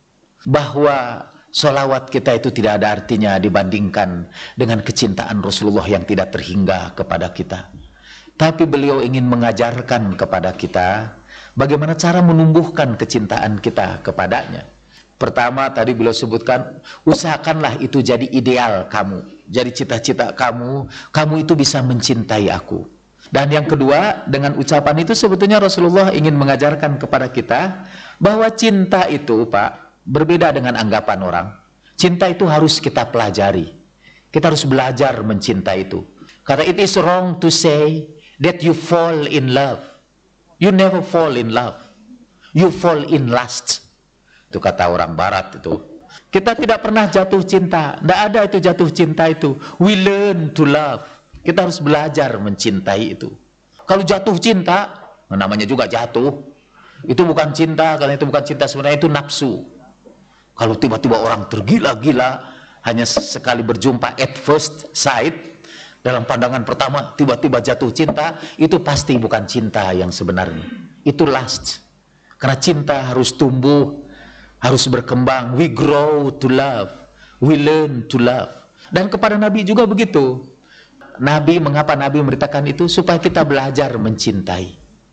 bahwa sholawat kita itu tidak ada artinya dibandingkan dengan kecintaan Rasulullah yang tidak terhingga kepada kita. Tapi beliau ingin mengajarkan kepada kita bagaimana cara menumbuhkan kecintaan kita kepadanya. Pertama, tadi beliau sebutkan, usahakanlah itu jadi ideal kamu, jadi cita-cita kamu, kamu itu bisa mencintai aku. Dan yang kedua, dengan ucapan itu sebetulnya Rasulullah ingin mengajarkan kepada kita bahwa cinta itu, Pak, berbeda dengan anggapan orang. Cinta itu harus kita pelajari. Kita harus belajar mencinta itu. Karena it is wrong to say that you fall in love. You never fall in love. You fall in lust. Itu kata orang barat itu. Kita tidak pernah jatuh cinta. Tidak ada itu jatuh cinta itu. We learn to love. Kita harus belajar mencintai itu. Kalau jatuh cinta, namanya juga jatuh. Itu bukan cinta, karena itu bukan cinta, sebenarnya itu nafsu. Kalau tiba-tiba orang tergila-gila, hanya sekali berjumpa at first sight, dalam pandangan pertama, tiba-tiba jatuh cinta, itu pasti bukan cinta yang sebenarnya. Itu lust. Karena cinta harus tumbuh, harus berkembang. We grow to love, we learn to love. Dan kepada Nabi juga begitu. Nabi, mengapa Nabi memberitakan itu? Supaya kita belajar mencintai.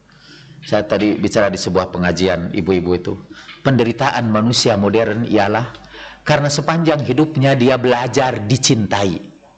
Saya tadi bicara di sebuah pengajian ibu-ibu itu, penderitaan manusia modern ialah karena sepanjang hidupnya dia belajar dicintai.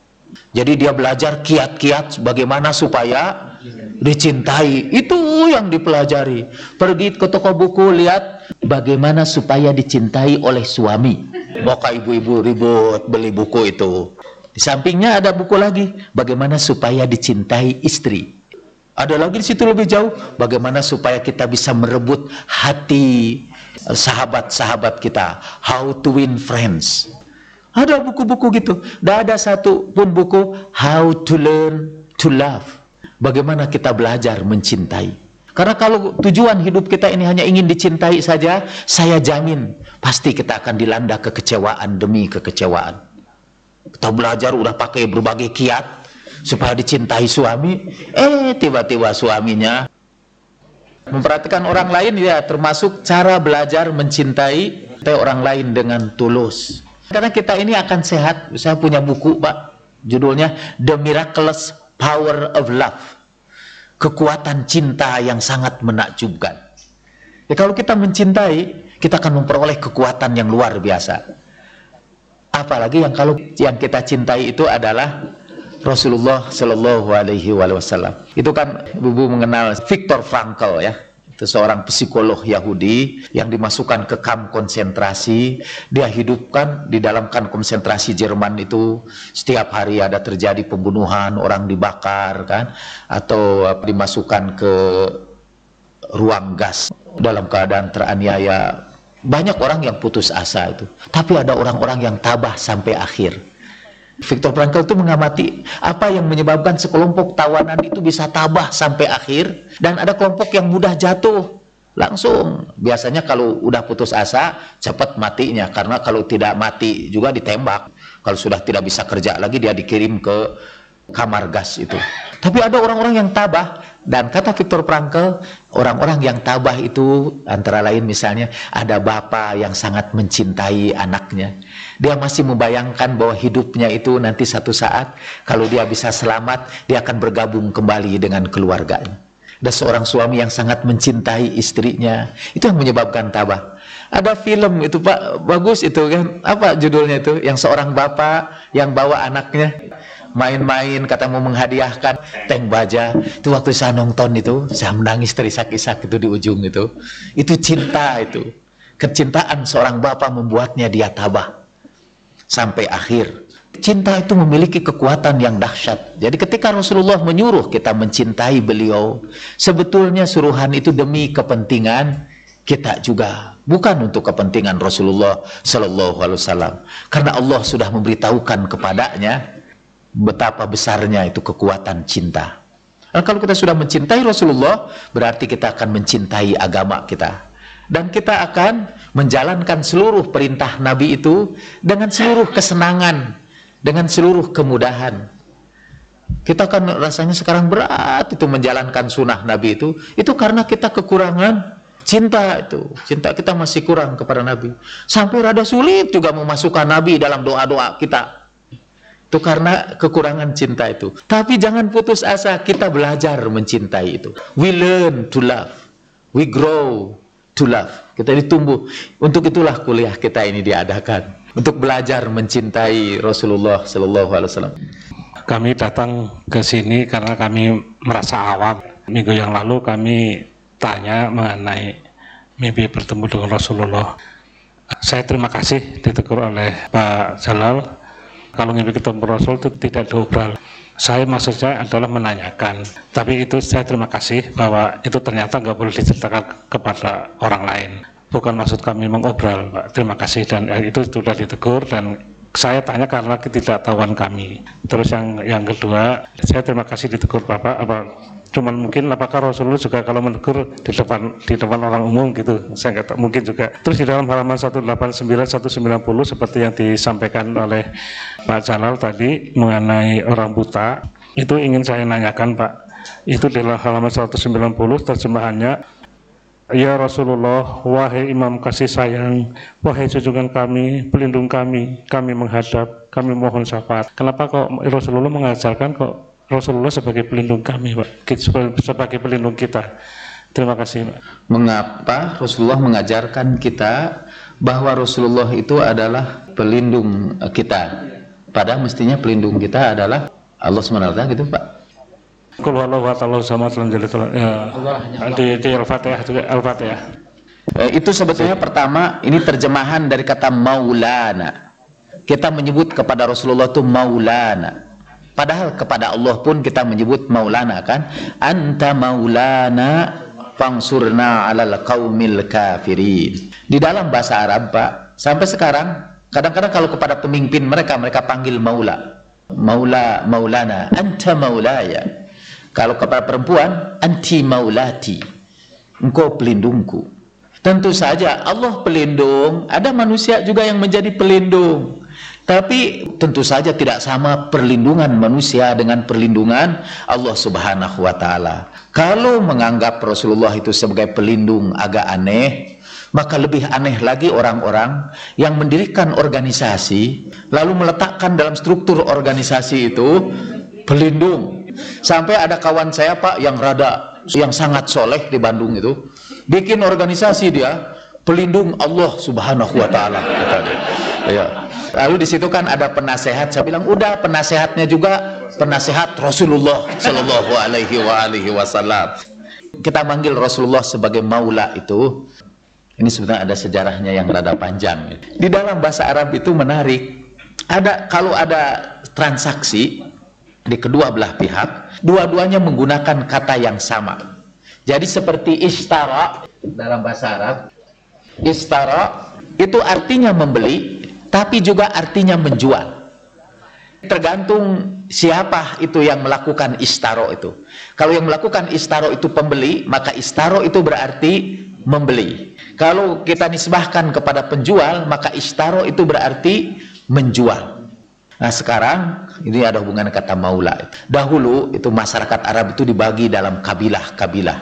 Jadi dia belajar kiat-kiat bagaimana supaya dicintai. Itu yang dipelajari. Pergi ke toko buku, lihat bagaimana supaya dicintai oleh suami. Maka ibu-ibu ribut beli buku itu. Di sampingnya ada buku lagi, bagaimana supaya dicintai istri. Ada lagi di situ lebih jauh, bagaimana supaya kita bisa merebut hati sahabat-sahabat kita. How to win friends. Ada buku-buku gitu. Tidak ada satu pun buku how to learn to love. Bagaimana kita belajar mencintai. Karena kalau tujuan hidup kita ini hanya ingin dicintai saja, saya jamin pasti kita akan dilanda kekecewaan demi kekecewaan. Kita belajar udah pakai berbagai kiat supaya dicintai suami, eh tiba-tiba suaminya memperhatikan orang lain, ya termasuk cara belajar mencintai orang lain dengan tulus. Karena kita ini akan sehat. Saya punya buku Pak, judulnya The Miraculous Power of Love, kekuatan cinta yang sangat menakjubkan. Ya, kalau kita mencintai, kita akan memperoleh kekuatan yang luar biasa. Apalagi yang kalau yang kita cintai itu adalah Rasulullah Shallallahu Alaihi Wasallam. Itu kan Ibu mengenal Viktor Frankl ya, itu seorang psikolog Yahudi yang dimasukkan ke kamp konsentrasi. Dia hidupkan di dalam kamp konsentrasi Jerman itu setiap hari ada terjadi pembunuhan, orang dibakar kan, atau dimasukkan ke ruang gas dalam keadaan teraniaya. Banyak orang yang putus asa itu, tapi ada orang-orang yang tabah sampai akhir. Viktor Frankl itu mengamati apa yang menyebabkan sekelompok tawanan itu bisa tabah sampai akhir, dan ada kelompok yang mudah jatuh langsung. Biasanya kalau udah putus asa cepat matinya, karena kalau tidak mati juga ditembak. Kalau sudah tidak bisa kerja lagi dia dikirim ke kamar gas itu. Tapi ada orang-orang yang tabah, dan kata Viktor Frankl, orang-orang yang tabah itu antara lain misalnya ada bapak yang sangat mencintai anaknya. Dia masih membayangkan bahwa hidupnya itu nanti satu saat kalau dia bisa selamat, dia akan bergabung kembali dengan keluarganya. Ada seorang suami yang sangat mencintai istrinya, itu yang menyebabkan tabah. Ada film itu Pak, bagus itu kan, apa judulnya itu, yang seorang bapak yang bawa anaknya main-main, kata mau menghadiahkan tank baja. Itu waktu saya nonton itu, saya menangis terisak-isak itu di ujung itu. Itu cinta itu. Kecintaan seorang bapak membuatnya dia tabah sampai akhir. Cinta itu memiliki kekuatan yang dahsyat. Jadi ketika Rasulullah menyuruh kita mencintai beliau, sebetulnya suruhan itu demi kepentingan kita juga, bukan untuk kepentingan Rasulullah Sallallahu Alaihi Wasallam. Karena Allah sudah memberitahukan kepadanya betapa besarnya itu kekuatan cinta. Nah, kalau kita sudah mencintai Rasulullah, berarti kita akan mencintai agama kita, dan kita akan menjalankan seluruh perintah Nabi itu dengan seluruh kesenangan, dengan seluruh kemudahan. Kita kan rasanya sekarang berat itu menjalankan sunnah Nabi itu, itu karena kita kekurangan cinta itu. Cinta kita masih kurang kepada Nabi, sampai rada sulit juga memasukkan Nabi dalam doa-doa kita. Itu karena kekurangan cinta itu. Tapi jangan putus asa, kita belajar mencintai itu. We learn to love, we grow to love. Kita ditumbuh. Untuk itulah kuliah kita ini diadakan, untuk belajar mencintai Rasulullah Sallallahu Alaihi Wasallam. Kami datang ke sini karena kami merasa awam. Minggu yang lalu kami tanya mengenai mimpi bertemu dengan Rasulullah. Saya terima kasih ditegur oleh Pak Jalal. Kalau mimpi ketemu Rasul itu tidak diobral. Saya maksudnya adalah menanyakan, tapi itu saya terima kasih bahwa itu ternyata nggak boleh diceritakan kepada orang lain. Bukan maksud kami mengobral, Pak. Terima kasih, dan itu sudah ditegur, dan saya tanya karena ketidaktahuan kami. Terus yang yang kedua, saya terima kasih ditegur Bapak. Apa cuman mungkin apakah Rasulullah juga kalau menegur di depan di depan orang umum gitu, saya nggak tahu, mungkin juga. Terus di dalam halaman seratus delapan puluh sembilan, seratus sembilan puluh seperti yang disampaikan oleh Pak Jalal tadi mengenai orang buta, itu ingin saya nanyakan Pak. Itu di dalam halaman seratus sembilan puluh terjemahannya, ya Rasulullah, wahai imam kasih sayang, wahai junjungan kami, pelindung kami, kami menghadap, kami mohon syafaat. Kenapa kok Rasulullah mengajarkan kok Rasulullah sebagai pelindung kami, Pak, sebagai pelindung kita? Terima kasih, Pak. Mengapa Rasulullah mengajarkan kita bahwa Rasulullah itu adalah pelindung kita, padahal mestinya pelindung kita adalah Allah subhanahu wa taala gitu, Pak? Qul huwallahu ahad samad lam yalid walam yulad. Di di Al-Fatihah juga, Al-Fatihah. Eh, itu sebetulnya pertama ini terjemahan dari kata maulana. Kita menyebut kepada Rasulullah itu maulana. Padahal kepada Allah pun kita menyebut maulana kan? Anta maulana fangsurna 'alal qaumil kafirin. Di dalam bahasa Arab, Pak, sampai sekarang kadang-kadang kalau kepada pemimpin mereka mereka panggil maula. Maula, maulana, anta maulaya. Kalau kepada perempuan, anti maulati, engkau pelindungku. Tentu saja Allah pelindung, ada manusia juga yang menjadi pelindung. Tapi tentu saja tidak sama perlindungan manusia dengan perlindungan Allah Subhanahu wa taala. Kalau menganggap Rasulullah itu sebagai pelindung agak aneh, maka lebih aneh lagi orang-orang yang mendirikan organisasi lalu meletakkan dalam struktur organisasi itu pelindung. Sampai ada kawan saya Pak yang rada yang sangat soleh di Bandung itu bikin organisasi dia pelindung Allah Subhanahu wa taala. Ya. Lalu di situ kan ada penasehat, saya bilang udah penasehatnya juga penasehat Rasulullah Shallallahu Alaihi Wasallam. Kita manggil Rasulullah sebagai Maula itu, ini sebenarnya ada sejarahnya yang rada panjang. Di dalam bahasa Arab itu menarik. Ada kalau ada transaksi di kedua belah pihak, dua-duanya menggunakan kata yang sama. Jadi seperti ishtara dalam bahasa Arab, ishtara itu artinya membeli, tapi juga artinya menjual. Tergantung siapa itu yang melakukan istaro itu. Kalau yang melakukan istaro itu pembeli, maka istaro itu berarti membeli. Kalau kita nisbahkan kepada penjual, maka istaro itu berarti menjual. Nah sekarang ini ada hubungan kata maula. Dahulu itu masyarakat Arab itu dibagi dalam kabilah-kabilah.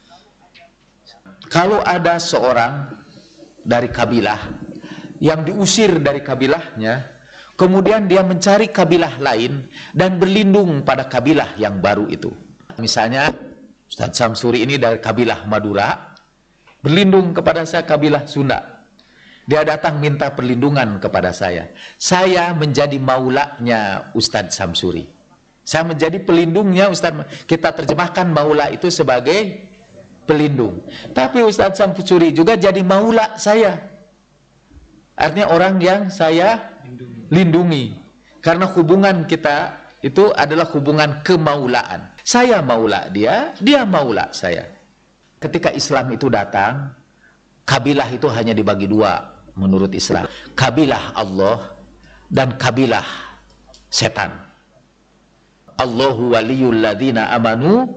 Kalau ada seorang dari kabilah yang diusir dari kabilahnya, kemudian dia mencari kabilah lain dan berlindung pada kabilah yang baru itu. Misalnya Ustadz Samsuri ini dari kabilah Madura, berlindung kepada saya kabilah Sunda. Dia datang minta perlindungan kepada saya. Saya menjadi maulanya Ustadz Samsuri. Saya menjadi pelindungnya Ustadz. Kita terjemahkan maula itu sebagai pelindung. Tapi Ustadz Samsuri juga jadi maula saya. Artinya orang yang saya lindungi. Karena hubungan kita itu adalah hubungan kemaulaan. Saya maula dia, dia maula saya. Ketika Islam itu datang, kabilah itu hanya dibagi dua menurut Islam. Kabilah Allah dan kabilah setan. Allahu waliyul ladzina amanu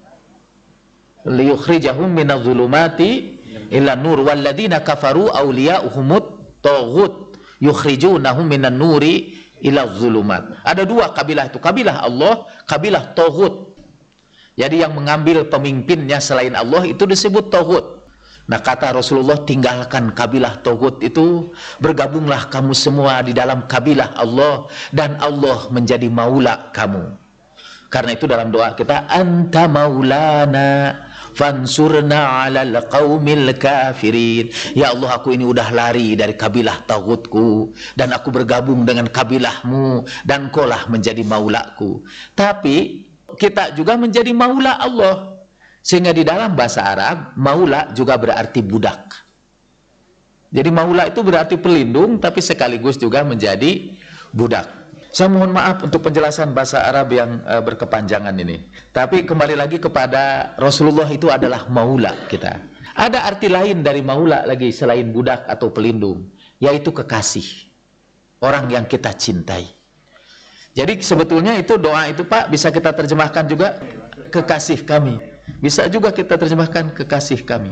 liyukhrijahum minadh dhulumati ila nur wal ladzina kafaru awliya'uhumut taghut yukhrijunahum minan nuri ila dhulumat. Ada dua kabilah itu, kabilah Allah, kabilah taghut. Jadi yang mengambil pemimpinnya selain Allah itu disebut taghut. Nah kata Rasulullah, tinggalkan kabilah taghut itu, bergabunglah kamu semua di dalam kabilah Allah dan Allah menjadi maula kamu. Karena itu dalam doa kita, anta maulana fansurna 'alal qaumil kafirin. Ya Allah, aku ini udah lari dari kabilah taghutku dan aku bergabung dengan kabilahmu dan kaulah menjadi maulaku. Tapi kita juga menjadi maula Allah. Sehingga di dalam bahasa Arab, maula juga berarti budak. Jadi maula itu berarti pelindung, tapi sekaligus juga menjadi budak. Saya mohon maaf untuk penjelasan bahasa Arab yang uh, berkepanjangan ini. Tapi kembali lagi kepada Rasulullah itu adalah maula kita. Ada arti lain dari maula lagi selain budak atau pelindung, yaitu kekasih. Orang yang kita cintai. Jadi sebetulnya itu doa itu Pak bisa kita terjemahkan juga kekasih kami. Bisa juga kita terjemahkan kekasih kami.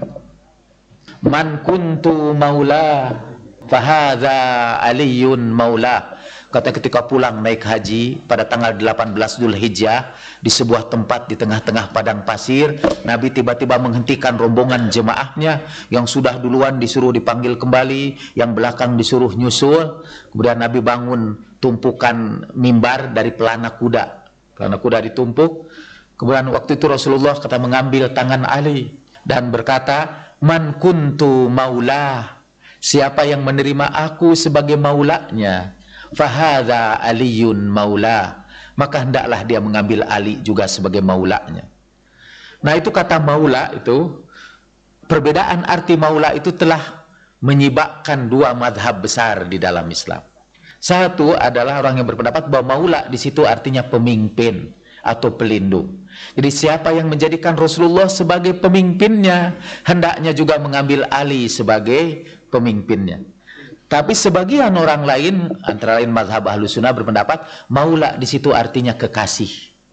Man kuntu maula fahadha aliyun maula. Kata ketika pulang naik haji pada tanggal delapan belas Dzulhijjah di sebuah tempat di tengah-tengah padang pasir, Nabi tiba-tiba menghentikan rombongan jemaahnya yang sudah duluan disuruh dipanggil kembali, yang belakang disuruh nyusul. Kemudian Nabi bangun tumpukan mimbar dari pelana kuda. Pelana kuda ditumpuk. Kemudian waktu itu Rasulullah kata mengambil tangan Ali dan berkata, "Man kuntu maula." Siapa yang menerima aku sebagai maulanya, fahadha aliyun maula, maka hendaklah dia mengambil Ali juga sebagai maulanya. Nah itu kata maula itu, perbedaan arti maula itu telah menyibakkan dua madhab besar di dalam Islam. Satu adalah orang yang berpendapat bahwa maula di situ artinya pemimpin atau pelindung. Jadi siapa yang menjadikan Rasulullah sebagai pemimpinnya, hendaknya juga mengambil Ali sebagai pemimpinnya. Tapi sebagian orang lain, antara lain mazhab Ahlus Sunnah berpendapat maula di situ artinya kekasih.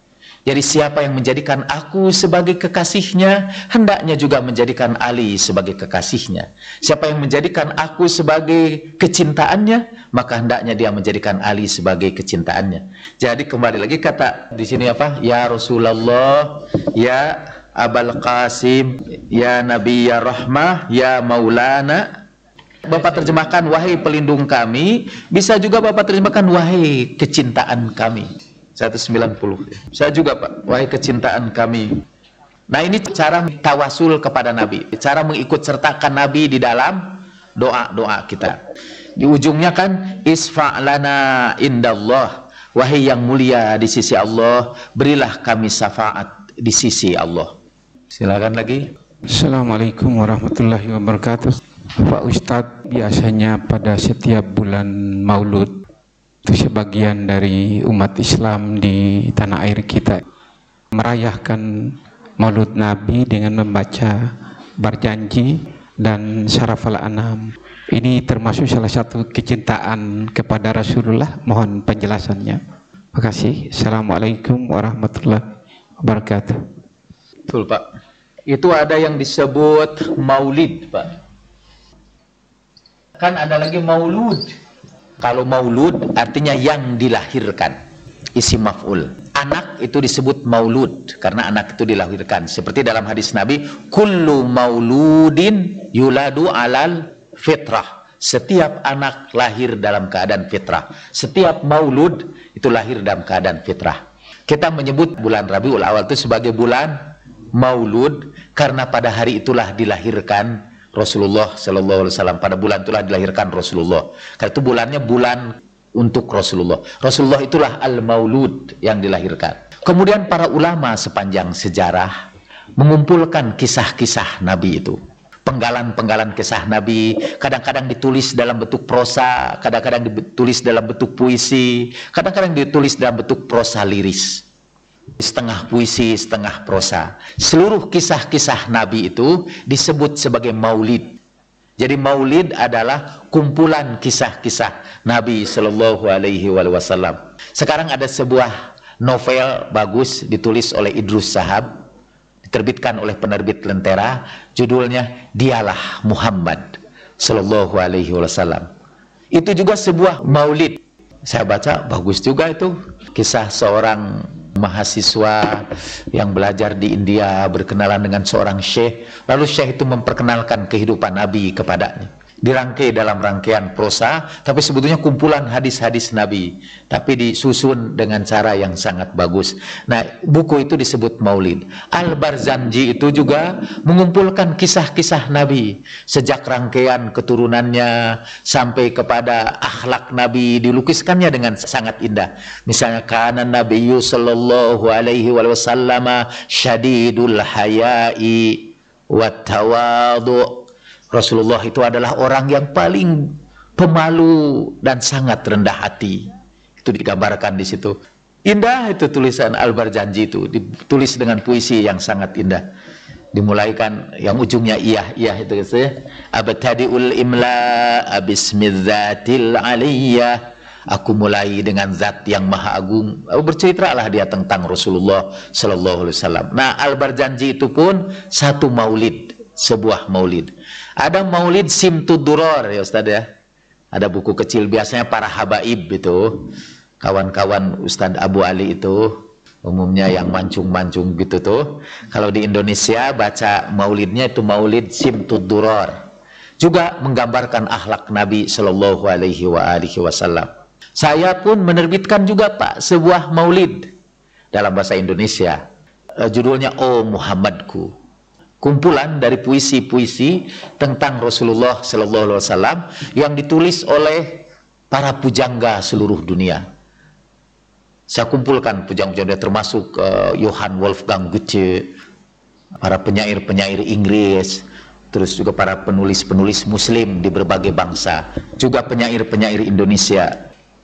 Jadi siapa yang menjadikan aku sebagai kekasihnya, hendaknya juga menjadikan Ali sebagai kekasihnya. Siapa yang menjadikan aku sebagai kecintaannya, maka hendaknya dia menjadikan Ali sebagai kecintaannya. Jadi kembali lagi kata di sini apa? Ya Rasulullah, ya Abul Qasim, ya Nabi ya Rahmah, ya Maulana. Bapak terjemahkan wahai pelindung kami, bisa juga Bapak terjemahkan wahai kecintaan kami. seratus sembilan puluh. Saya juga Pak, wahai kecintaan kami. Nah ini cara tawasul kepada Nabi, cara mengikut sertakan Nabi di dalam doa-doa kita. Di ujungnya kan isfa'lana indallah, wahai yang mulia di sisi Allah, berilah kami syafaat di sisi Allah. Silakan lagi. Assalamualaikum warahmatullahi wabarakatuh. Pak Ustadz, biasanya pada setiap bulan Maulud itu sebagian dari umat Islam di tanah air kita merayakan Maulud Nabi dengan membaca berjanji dan Syarafal Anam. Ini termasuk salah satu kecintaan kepada Rasulullah. Mohon penjelasannya. Terima kasih. Assalamualaikum warahmatullahi wabarakatuh. Betul Pak. Itu ada yang disebut maulid Pak. Kan ada lagi maulud. Kalau maulud artinya yang dilahirkan, isi maf'ul. Anak itu disebut maulud karena anak itu dilahirkan. Seperti dalam hadis Nabi, kullu mauludin yuladu alal fitrah. Setiap anak lahir dalam keadaan fitrah. Setiap maulud itu lahir dalam keadaan fitrah. Kita menyebut bulan Rabiul Awal itu sebagai bulan maulud karena pada hari itulah dilahirkan Rasulullah Sallallahu Alaihi Wasallam. Pada bulan itulah dilahirkan Rasulullah. Karena itu bulannya bulan untuk Rasulullah. Rasulullah itulah al-maulud yang dilahirkan. Kemudian para ulama sepanjang sejarah mengumpulkan kisah-kisah Nabi itu. Penggalan-penggalan kisah Nabi kadang-kadang ditulis dalam bentuk prosa, kadang-kadang ditulis dalam bentuk puisi, kadang-kadang ditulis dalam bentuk prosa liris. Setengah puisi, setengah prosa. Seluruh kisah-kisah Nabi itu disebut sebagai maulid. Jadi maulid adalah kumpulan kisah-kisah Nabi Shallallahu Alaihi Wasallam. Sekarang ada sebuah novel bagus ditulis oleh Idrus Shahab, diterbitkan oleh penerbit Lentera, judulnya Dialah Muhammad Shallallahu Alaihi Wasallam. Itu juga sebuah maulid. Saya baca bagus juga itu, kisah seorang mahasiswa yang belajar di India berkenalan dengan seorang syekh, lalu syekh itu memperkenalkan kehidupan Nabi kepadanya. Dirangkai dalam rangkaian prosa, tapi sebetulnya kumpulan hadis-hadis Nabi, tapi disusun dengan cara yang sangat bagus. Nah, buku itu disebut maulid. Al-Barzanji itu juga mengumpulkan kisah-kisah Nabi, sejak rangkaian keturunannya sampai kepada akhlak Nabi, dilukiskannya dengan sangat indah. Misalnya, kana Nabiyyu sallallahu alaihi wasallam syadidul haya'i wat tawadu'. Rasulullah itu adalah orang yang paling pemalu dan sangat rendah hati. Itu digambarkan di situ. Indah itu tulisan Al-Barzanji itu, ditulis dengan puisi yang sangat indah. Dimulaikan yang ujungnya iyah, iyah itu gitu. Abtadi'ul imla bismidzatil aliyah. Aku mulai dengan zat yang maha agung. Berceritalah dia tentang Rasulullah sallallahu alaihi wasallam. Nah, Al-Barzanji itu pun satu maulid, sebuah maulid. Ada maulid Simtud Duror ya Ustaz ya. Ada buku kecil biasanya para habaib itu, kawan-kawan Ustaz Abu Ali itu, umumnya yang mancung-mancung gitu tuh. Kalau di Indonesia baca maulidnya itu maulid Simtud Duror. Juga menggambarkan akhlak Nabi Shallallahu Alaihi Wasallam. Saya pun menerbitkan juga Pak sebuah maulid dalam bahasa Indonesia. Judulnya Oh Muhammadku. Kumpulan dari puisi-puisi tentang Rasulullah Sallallahu Alaihi Wasallam yang ditulis oleh para pujangga seluruh dunia. Saya kumpulkan pujangga-pujangga termasuk uh, Johann Wolfgang Goethe, para penyair-penyair Inggris, terus juga para penulis-penulis Muslim di berbagai bangsa, juga penyair-penyair Indonesia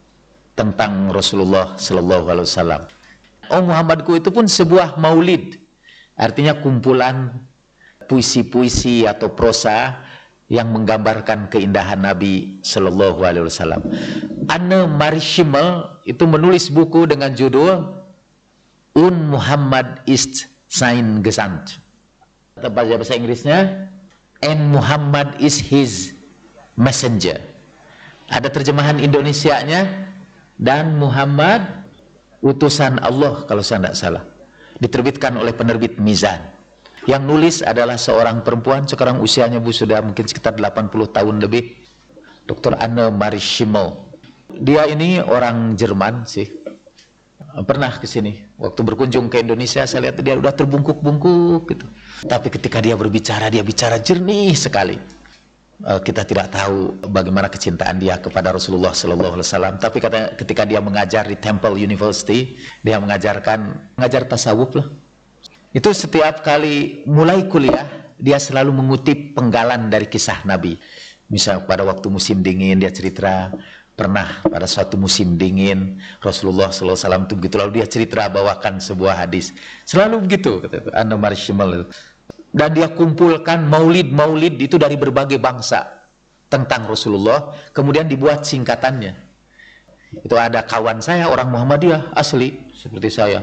tentang Rasulullah Sallallahu Alaihi Wasallam. Oh Muhammadku itu pun sebuah maulid, artinya kumpulan puisi-puisi atau prosa yang menggambarkan keindahan Nabi Shallallahu Alaihi Wasallam. Anne Marie Schimmel itu menulis buku dengan judul Un Muhammad ist sein Gesandt. Atau bahasa Inggrisnya, and Muhammad is his messenger. Ada terjemahan Indonesianya, dan Muhammad utusan Allah kalau saya tidak salah. Diterbitkan oleh penerbit Mizan. Yang nulis adalah seorang perempuan, sekarang usianya Bu sudah mungkin sekitar delapan puluh tahun lebih, Doktor Anne Marie Schimmel. Dia ini orang Jerman sih. Pernah ke sini. Waktu berkunjung ke Indonesia saya lihat dia udah terbungkuk-bungkuk gitu. Tapi ketika dia berbicara, dia bicara jernih sekali. Uh, kita tidak tahu bagaimana kecintaan dia kepada Rasulullah Sallallahu Alaihi Wasallam. Tapi kata, ketika dia mengajar di Temple University, dia mengajarkan mengajar tasawuf lah. Itu setiap kali mulai kuliah, dia selalu mengutip penggalan dari kisah Nabi. Misal pada waktu musim dingin dia cerita pernah pada suatu musim dingin Rasulullah Sallallahu Alaihi Wasallam itu begitu, lalu dia cerita bawakan sebuah hadis. Selalu begitu kata itu Anne Marie Schimmel itu. Dan dia kumpulkan maulid-maulid itu dari berbagai bangsa tentang Rasulullah, kemudian dibuat singkatannya. Itu ada kawan saya orang Muhammadiyah asli seperti saya.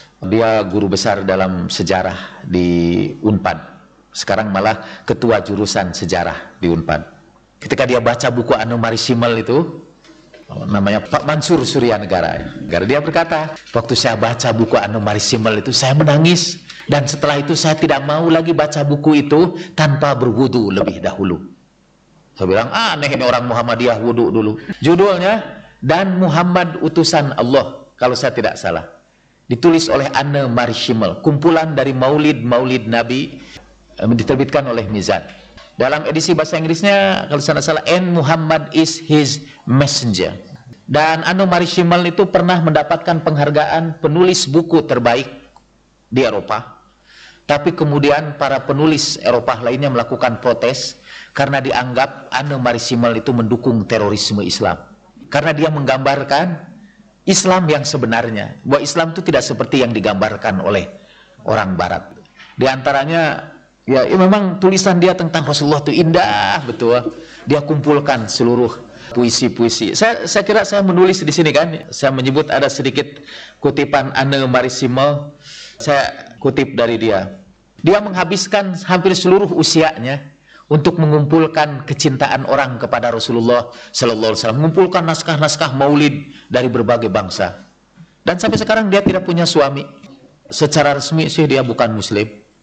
Dia guru besar dalam sejarah di Unpad. Sekarang malah ketua jurusan sejarah di Unpad. Ketika dia baca buku Anne Marie Schimmel itu, namanya Pak Mansur Surya Negara. Dia berkata, waktu saya baca buku Anne Marie Schimmel itu saya menangis. Dan setelah itu saya tidak mau lagi baca buku itu tanpa berwudu lebih dahulu. Saya bilang, ah, aneh ini orang Muhammadiyah wudu dulu. Judulnya, Dan Muhammad Utusan Allah, kalau saya tidak salah. Ditulis oleh Anne Marie Schimmel. Kumpulan dari maulid-maulid Nabi, diterbitkan oleh Mizan. Dalam edisi bahasa Inggrisnya, kalau saya tidak salah, And Muhammad is his messenger. Dan Anne Marie Schimmel itu pernah mendapatkan penghargaan penulis buku terbaik di Eropa. Tapi kemudian para penulis Eropa lainnya melakukan protes karena dianggap Anne Marie Schimmel itu mendukung terorisme Islam. Karena dia menggambarkan Islam yang sebenarnya, bahwa Islam itu tidak seperti yang digambarkan oleh orang Barat. Di antaranya, ya, ya memang tulisan dia tentang Rasulullah itu indah betul. Dia kumpulkan seluruh puisi-puisi. Saya, saya kira saya menulis di sini kan, saya menyebut ada sedikit kutipan Anne Marie Schimmel. Saya kutip dari dia. Dia menghabiskan hampir seluruh usianya untuk mengumpulkan kecintaan orang kepada Rasulullah Sallallahu Alaihi Wasallam, mengumpulkan naskah-naskah maulid dari berbagai bangsa. Dan sampai sekarang dia tidak punya suami. Secara resmi sih dia bukan Muslim.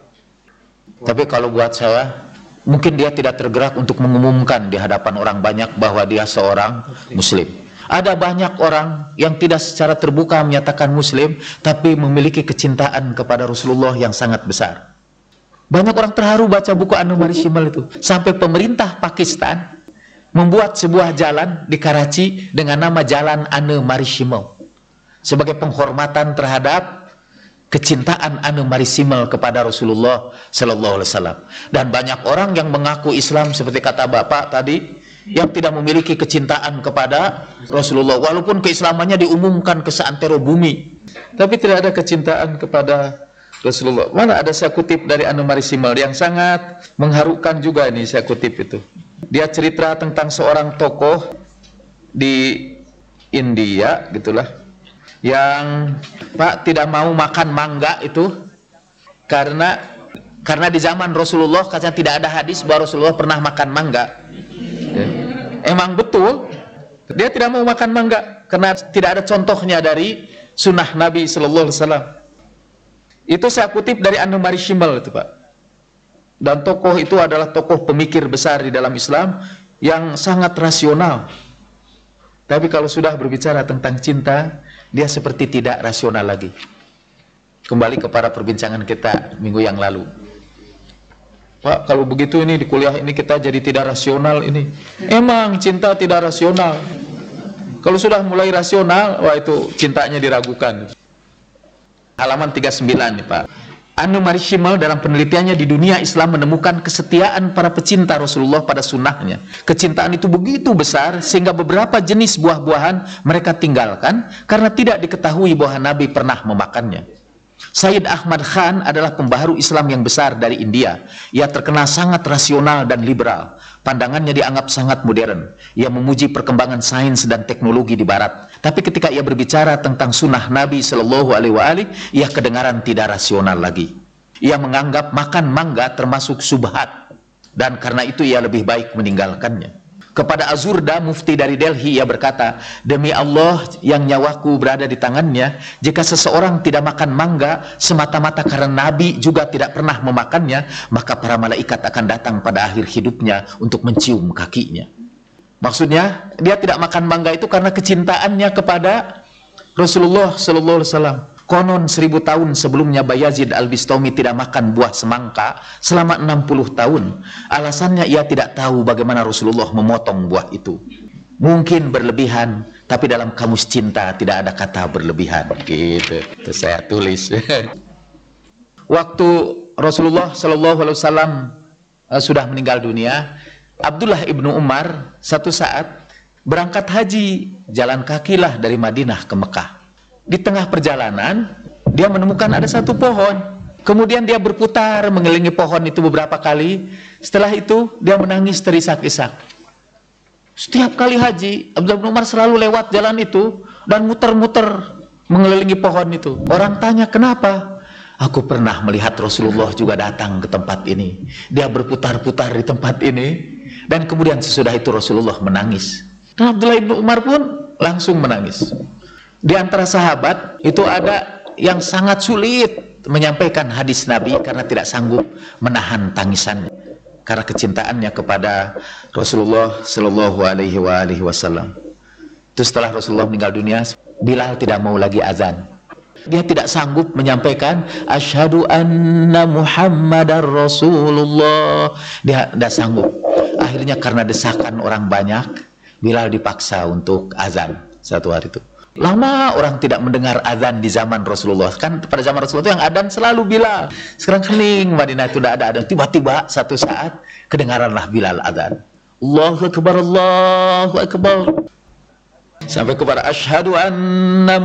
Tapi kalau buat saya, mungkin dia tidak tergerak untuk mengumumkan di hadapan orang banyak bahwa dia seorang Muslim. Ada banyak orang yang tidak secara terbuka menyatakan Muslim, tapi memiliki kecintaan kepada Rasulullah yang sangat besar. Banyak orang terharu baca buku Anne Marie Schimmel itu. Sampai pemerintah Pakistan membuat sebuah jalan di Karachi dengan nama Jalan Anne Marie Schimmel, sebagai penghormatan terhadap kecintaan Anne Marie Schimmel kepada Rasulullah Sallallahu Alaihi Wasallam. Dan banyak orang yang mengaku Islam seperti kata Bapak tadi, yang tidak memiliki kecintaan kepada Rasulullah, walaupun keislamannya diumumkan ke seantero bumi, tapi tidak ada kecintaan kepada Rasulullah. Mana ada saya kutip dari Anne Marie Schimmel yang sangat mengharukan juga ini, saya kutip itu. Dia cerita tentang seorang tokoh di India gitulah, yang Pak tidak mau makan mangga itu karena karena di zaman Rasulullah katanya tidak ada hadis bahwa Rasulullah pernah makan mangga. Ya. Emang betul, dia tidak mau makan mangga karena tidak ada contohnya dari sunnah Nabi Sallallahu Alaihi Wasallam. Itu saya kutip dari Anne Marie Schimmel itu Pak. Dan tokoh itu adalah tokoh pemikir besar di dalam Islam yang sangat rasional. Tapi kalau sudah berbicara tentang cinta, dia seperti tidak rasional lagi. Kembali kepada perbincangan kita minggu yang lalu. Pak, kalau begitu ini di kuliah ini kita jadi tidak rasional ini. Emang cinta tidak rasional. Kalau sudah mulai rasional, wah itu cintanya diragukan. Halaman tiga puluh sembilan nih Pak. Anne Marie Schimmel dalam penelitiannya di dunia Islam menemukan kesetiaan para pecinta Rasulullah pada sunnahnya. Kecintaan itu begitu besar sehingga beberapa jenis buah-buahan mereka tinggalkan karena tidak diketahui bahwa Nabi pernah memakannya. Sayyid Ahmad Khan adalah pembaharu Islam yang besar dari India. Ia terkenal sangat rasional dan liberal. Pandangannya dianggap sangat modern. Ia memuji perkembangan sains dan teknologi di Barat. Tapi ketika ia berbicara tentang sunnah Nabi Shallallahu Alaihi Wasallam, ia kedengaran tidak rasional lagi. Ia menganggap makan mangga termasuk subhat, dan karena itu ia lebih baik meninggalkannya. Kepada Azurda, mufti dari Delhi, ia berkata, demi Allah yang nyawaku berada di tangannya, jika seseorang tidak makan mangga semata-mata karena Nabi juga tidak pernah memakannya, maka para malaikat akan datang pada akhir hidupnya untuk mencium kakinya. Maksudnya, dia tidak makan mangga itu karena kecintaannya kepada Rasulullah Sallallahu Alaihi Wasallam. Konon seribu tahun sebelumnya Bayazid Al-Bistami tidak makan buah semangka selama enam puluh tahun. Alasannya ia tidak tahu bagaimana Rasulullah memotong buah itu. Mungkin berlebihan, tapi dalam kamus cinta tidak ada kata berlebihan. Gitu. Itu saya tulis. Waktu Rasulullah Sallallahu Alaihi Wasallam uh, sudah meninggal dunia, Abdullah ibnu Umar satu saat berangkat haji, jalan kakilah dari Madinah ke Mekah. Di tengah perjalanan, dia menemukan ada satu pohon. Kemudian dia berputar mengelilingi pohon itu beberapa kali. Setelah itu, dia menangis terisak-isak. Setiap kali haji, Abdullah bin Umar selalu lewat jalan itu dan muter-muter mengelilingi pohon itu. Orang tanya, kenapa? Aku pernah melihat Rasulullah juga datang ke tempat ini. Dia berputar-putar di tempat ini. Dan kemudian sesudah itu Rasulullah menangis. Dan Abdullah bin Umar pun langsung menangis. Di antara sahabat itu ada yang sangat sulit menyampaikan hadis Nabi karena tidak sanggup menahan tangisannya karena kecintaannya kepada Rasulullah Shallallahu Alaihi Wasallam. Itu setelah Rasulullah meninggal dunia, Bilal tidak mau lagi azan. Dia tidak sanggup menyampaikan asyhadu anna Muhammadar Rasulullah. Dia tidak sanggup. Akhirnya karena desakan orang banyak, Bilal dipaksa untuk azan satu hari itu. Lama orang tidak mendengar azan di zaman Rasulullah. Kan pada zaman Rasulullah itu yang adzan selalu Bilal. Sekarang kening Madinah itu tidak ada adzan. Tiba-tiba satu saat kedengaranlah Bilal adzan. Allahu Akbar, Allahu Akbar. Sampai kepada asyhadu anna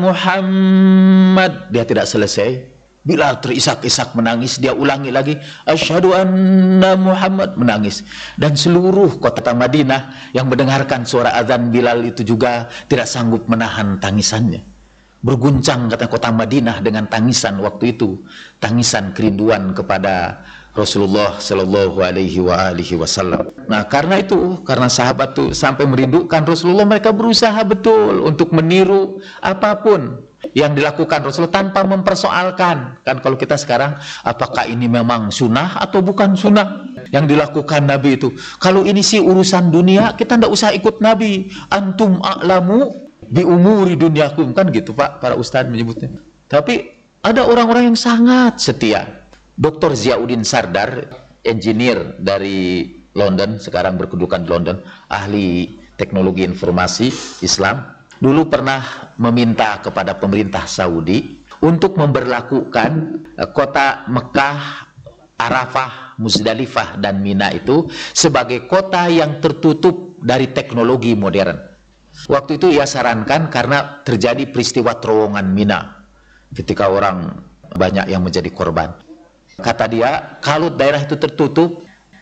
Muhammad. Dia tidak selesai. Bilal terisak-isak menangis. Dia ulangi lagi asyhadu anna Muhammad, menangis. Dan seluruh kota Madinah yang mendengarkan suara azan Bilal itu juga tidak sanggup menahan tangisannya. Berguncang kata kota Madinah dengan tangisan waktu itu, tangisan kerinduan kepada Rasulullah Shallallahu Alaihi Wasallam. Nah karena itu, karena sahabat itu sampai merindukan Rasulullah, mereka berusaha betul untuk meniru apapun yang dilakukan Rasulullah tanpa mempersoalkan. Kan kalau kita sekarang, apakah ini memang sunnah atau bukan sunnah yang dilakukan Nabi itu? Kalau ini sih urusan dunia, kita tidak usah ikut Nabi. Antum a'lamu bi umuri dunyakum, kan gitu Pak, para ustadz menyebutnya. Tapi ada orang-orang yang sangat setia. Doktor Ziauddin Sardar, engineer dari London, sekarang berkedudukan di London, ahli teknologi informasi Islam, dulu pernah meminta kepada pemerintah Saudi untuk memberlakukan kota Mekah, Arafah, Muzdalifah, dan Mina itu sebagai kota yang tertutup dari teknologi modern. Waktu itu ia sarankan karena terjadi peristiwa terowongan Mina ketika orang banyak yang menjadi korban. Kata dia, kalau daerah itu tertutup,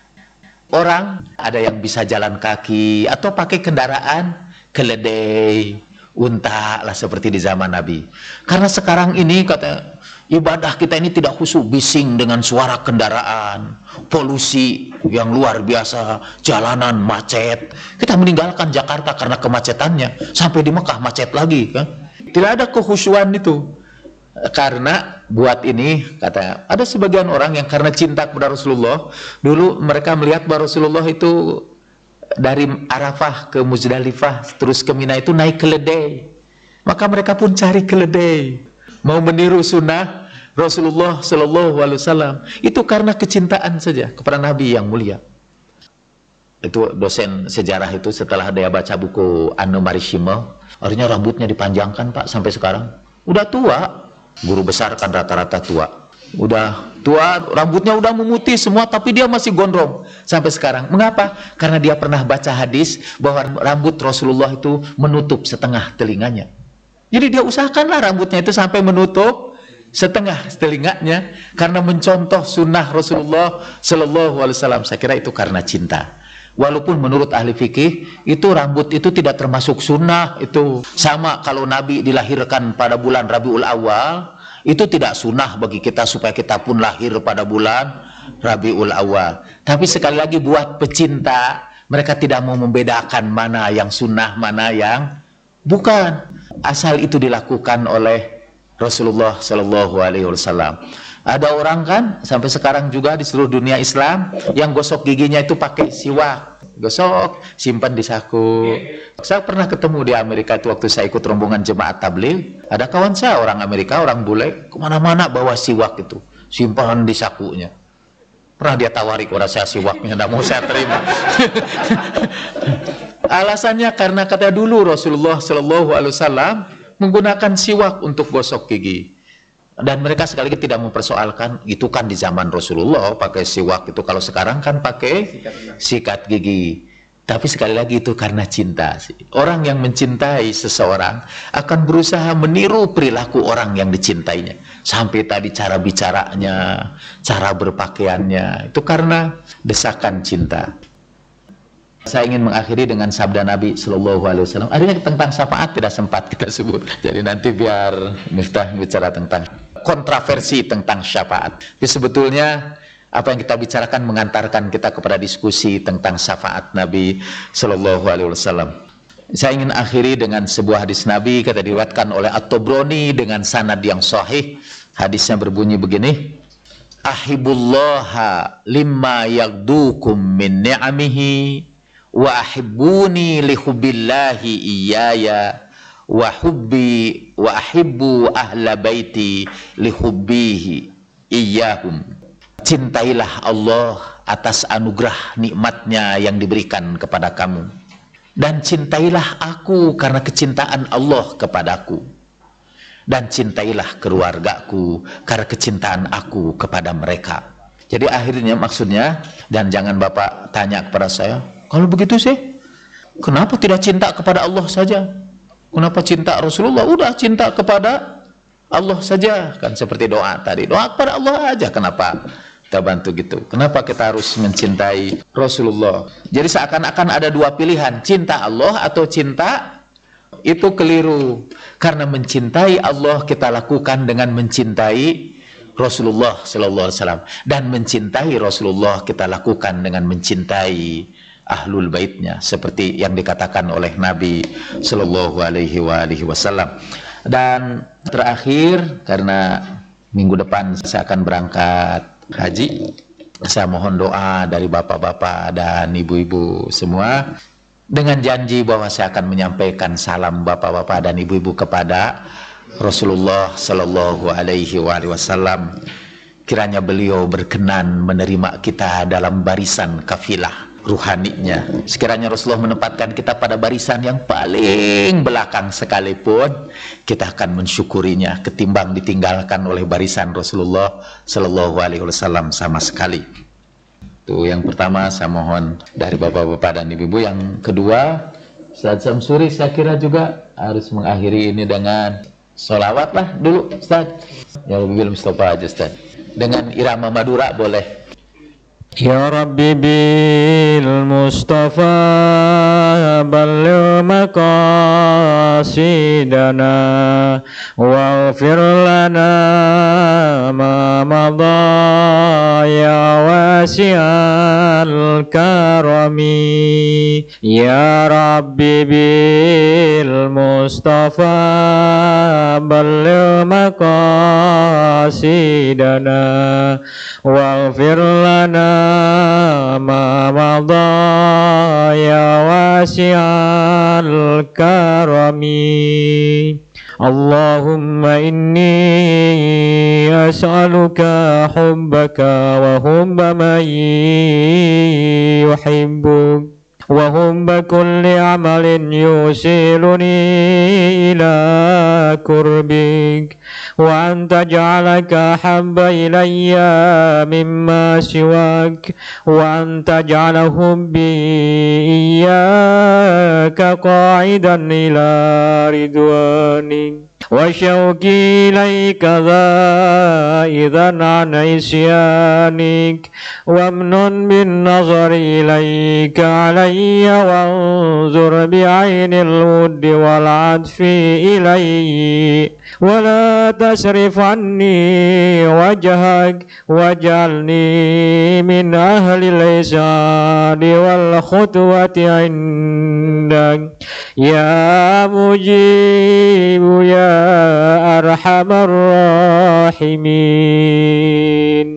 orang ada yang bisa jalan kaki atau pakai kendaraan keledai, unta lah seperti di zaman Nabi. Karena sekarang ini kata ibadah kita ini tidak khusyuk, bising dengan suara kendaraan, polusi yang luar biasa, jalanan macet. Kita meninggalkan Jakarta karena kemacetannya, sampai di Mekah macet lagi kan. Tidak ada kekhusyuan itu. Karena buat ini, katanya, ada sebagian orang yang karena cinta kepada Rasulullah, dulu mereka melihat bahwa Rasulullah itu dari Arafah ke Muzdalifah terus ke Mina itu naik keledai. Maka mereka pun cari keledai, mau meniru sunnah Rasulullah Shallallahu Alaihi Wasallam. Itu karena kecintaan saja kepada Nabi yang mulia. Itu dosen sejarah itu setelah dia baca buku Anno Marishima, akhirnya rambutnya dipanjangkan Pak sampai sekarang. Udah tua. Guru besar kan rata-rata tua, udah tua, rambutnya udah memutih semua, tapi dia masih gondrong sampai sekarang. Mengapa? Karena dia pernah baca hadis bahwa rambut Rasulullah itu menutup setengah telinganya. Jadi dia usahakanlah rambutnya itu sampai menutup setengah telinganya karena mencontoh sunnah Rasulullah Sallallahu Alaihi Wasallam. Saya kira itu karena cinta. Walaupun menurut ahli fikih itu rambut itu tidak termasuk sunnah. Itu sama kalau Nabi dilahirkan pada bulan Rabiul Awal, itu tidak sunnah bagi kita supaya kita pun lahir pada bulan Rabiul Awal. Tapi sekali lagi buat pecinta, mereka tidak mau membedakan mana yang sunnah, mana yang bukan. Asal itu dilakukan oleh Rasulullah Shallallahu Alaihi Wasallam. Ada orang kan sampai sekarang juga di seluruh dunia Islam yang gosok giginya itu pakai siwak, gosok simpan di saku. Saya pernah ketemu di Amerika itu waktu saya ikut rombongan jemaat tabligh. Ada kawan saya orang Amerika, orang bule, kemana-mana bawa siwak itu, simpan di sakunya. Pernah dia tawari kepada saya siwaknya, tidak mau saya terima. Alasannya karena kata dulu Rasulullah Shallallahu Alaihi Wasallam menggunakan siwak untuk gosok gigi, dan mereka sekali lagi tidak mempersoalkan itu kan di zaman Rasulullah pakai siwak itu, kalau sekarang kan pakai sikat gigi. Tapi sekali lagi itu karena cinta sih. Orang yang mencintai seseorang akan berusaha meniru perilaku orang yang dicintainya, sampai tadi cara bicaranya, cara berpakaiannya, itu karena desakan cinta. Saya ingin mengakhiri dengan sabda Nabi Shallallahu Alaihi Wasallam. Artinya tentang syafaat tidak sempat kita sebut. Jadi nanti biar Miftah bicara tentang kontroversi tentang syafaat. Jadi sebetulnya apa yang kita bicarakan mengantarkan kita kepada diskusi tentang syafaat Nabi Shallallahu Alaihi Wasallam. Saya ingin akhiri dengan sebuah hadis Nabi, kata diriwayatkan oleh At-Tabrani dengan sanad yang sahih. Hadisnya berbunyi begini: Ahibullaha limma yagdukum min ni'amihi wa ahibbuni li hubbillahi iyaya wa hubbi wa ahibbu ahla baiti li hubbihi iyahum. Cintailah Allah atas anugerah nikmatnya yang diberikan kepada kamu, dan cintailah aku karena kecintaan Allah kepadaku, dan cintailah keluargaku karena kecintaan aku kepada mereka. Jadi akhirnya maksudnya, dan jangan Bapak tanya kepada saya, kalau begitu sih kenapa tidak cinta kepada Allah saja? Kenapa cinta Rasulullah? Udah cinta kepada Allah saja, kan seperti doa tadi, doa kepada Allah aja. Kenapa kita bantu gitu? Kenapa kita harus mencintai Rasulullah? Jadi seakan-akan ada dua pilihan, cinta Allah atau cinta, itu keliru. Karena mencintai Allah kita lakukan dengan mencintai Rasulullah Sallallahu Alaihi Wasallam, dan mencintai Rasulullah kita lakukan dengan mencintai ahlul baitnya, seperti yang dikatakan oleh Nabi Sallallahu Alaihi Wasallam. Dan terakhir, karena minggu depan saya akan berangkat haji, saya mohon doa dari bapak-bapak dan ibu-ibu semua, dengan janji bahwa saya akan menyampaikan salam bapak-bapak dan ibu-ibu kepada Rasulullah Sallallahu Alaihi Wasallam. Kiranya beliau berkenan menerima kita dalam barisan kafilah ruhaninya. Sekiranya Rasulullah menempatkan kita pada barisan yang paling belakang sekalipun, kita akan mensyukurinya ketimbang ditinggalkan oleh barisan Rasulullah Sallallahu Alaihi Wasallam sama sekali. Itu yang pertama, saya mohon dari bapak-bapak dan ibu-ibu. Yang kedua, Ustaz Samsuri saya kira juga harus mengakhiri ini dengan sholawat lah dulu Ustaz. Ya Rabbil Mustafa aja Ustaz, dengan irama Madura boleh. Ya Rabbi bil Mustafa balligh maqasidana waghfir lana ma madha ya wasi'al karami. Ya Rabbi bil Mustafa balligh maqasidana waghfir lana ma madha ya wasi'al karami. Allahumma inni as'aluka hubbaka wa hubba man yuhibbuk wa hubba kulli amalin yusiluni ila kurbik, wa anta ja'alaka habba ilayya mimma siwak, wa anta ja'ala hubbi iyyaka qa'idan ila ridwanik. وشوقي إليك زائدا عن عصيانك وامنن بالنظر إليك علي وانظر بعين الود والعطف إلي ولا تصرف عني وجهك واجعلني من أهل الإحسان والخطوة عندك يا مجيب يا أرحم الراحمين.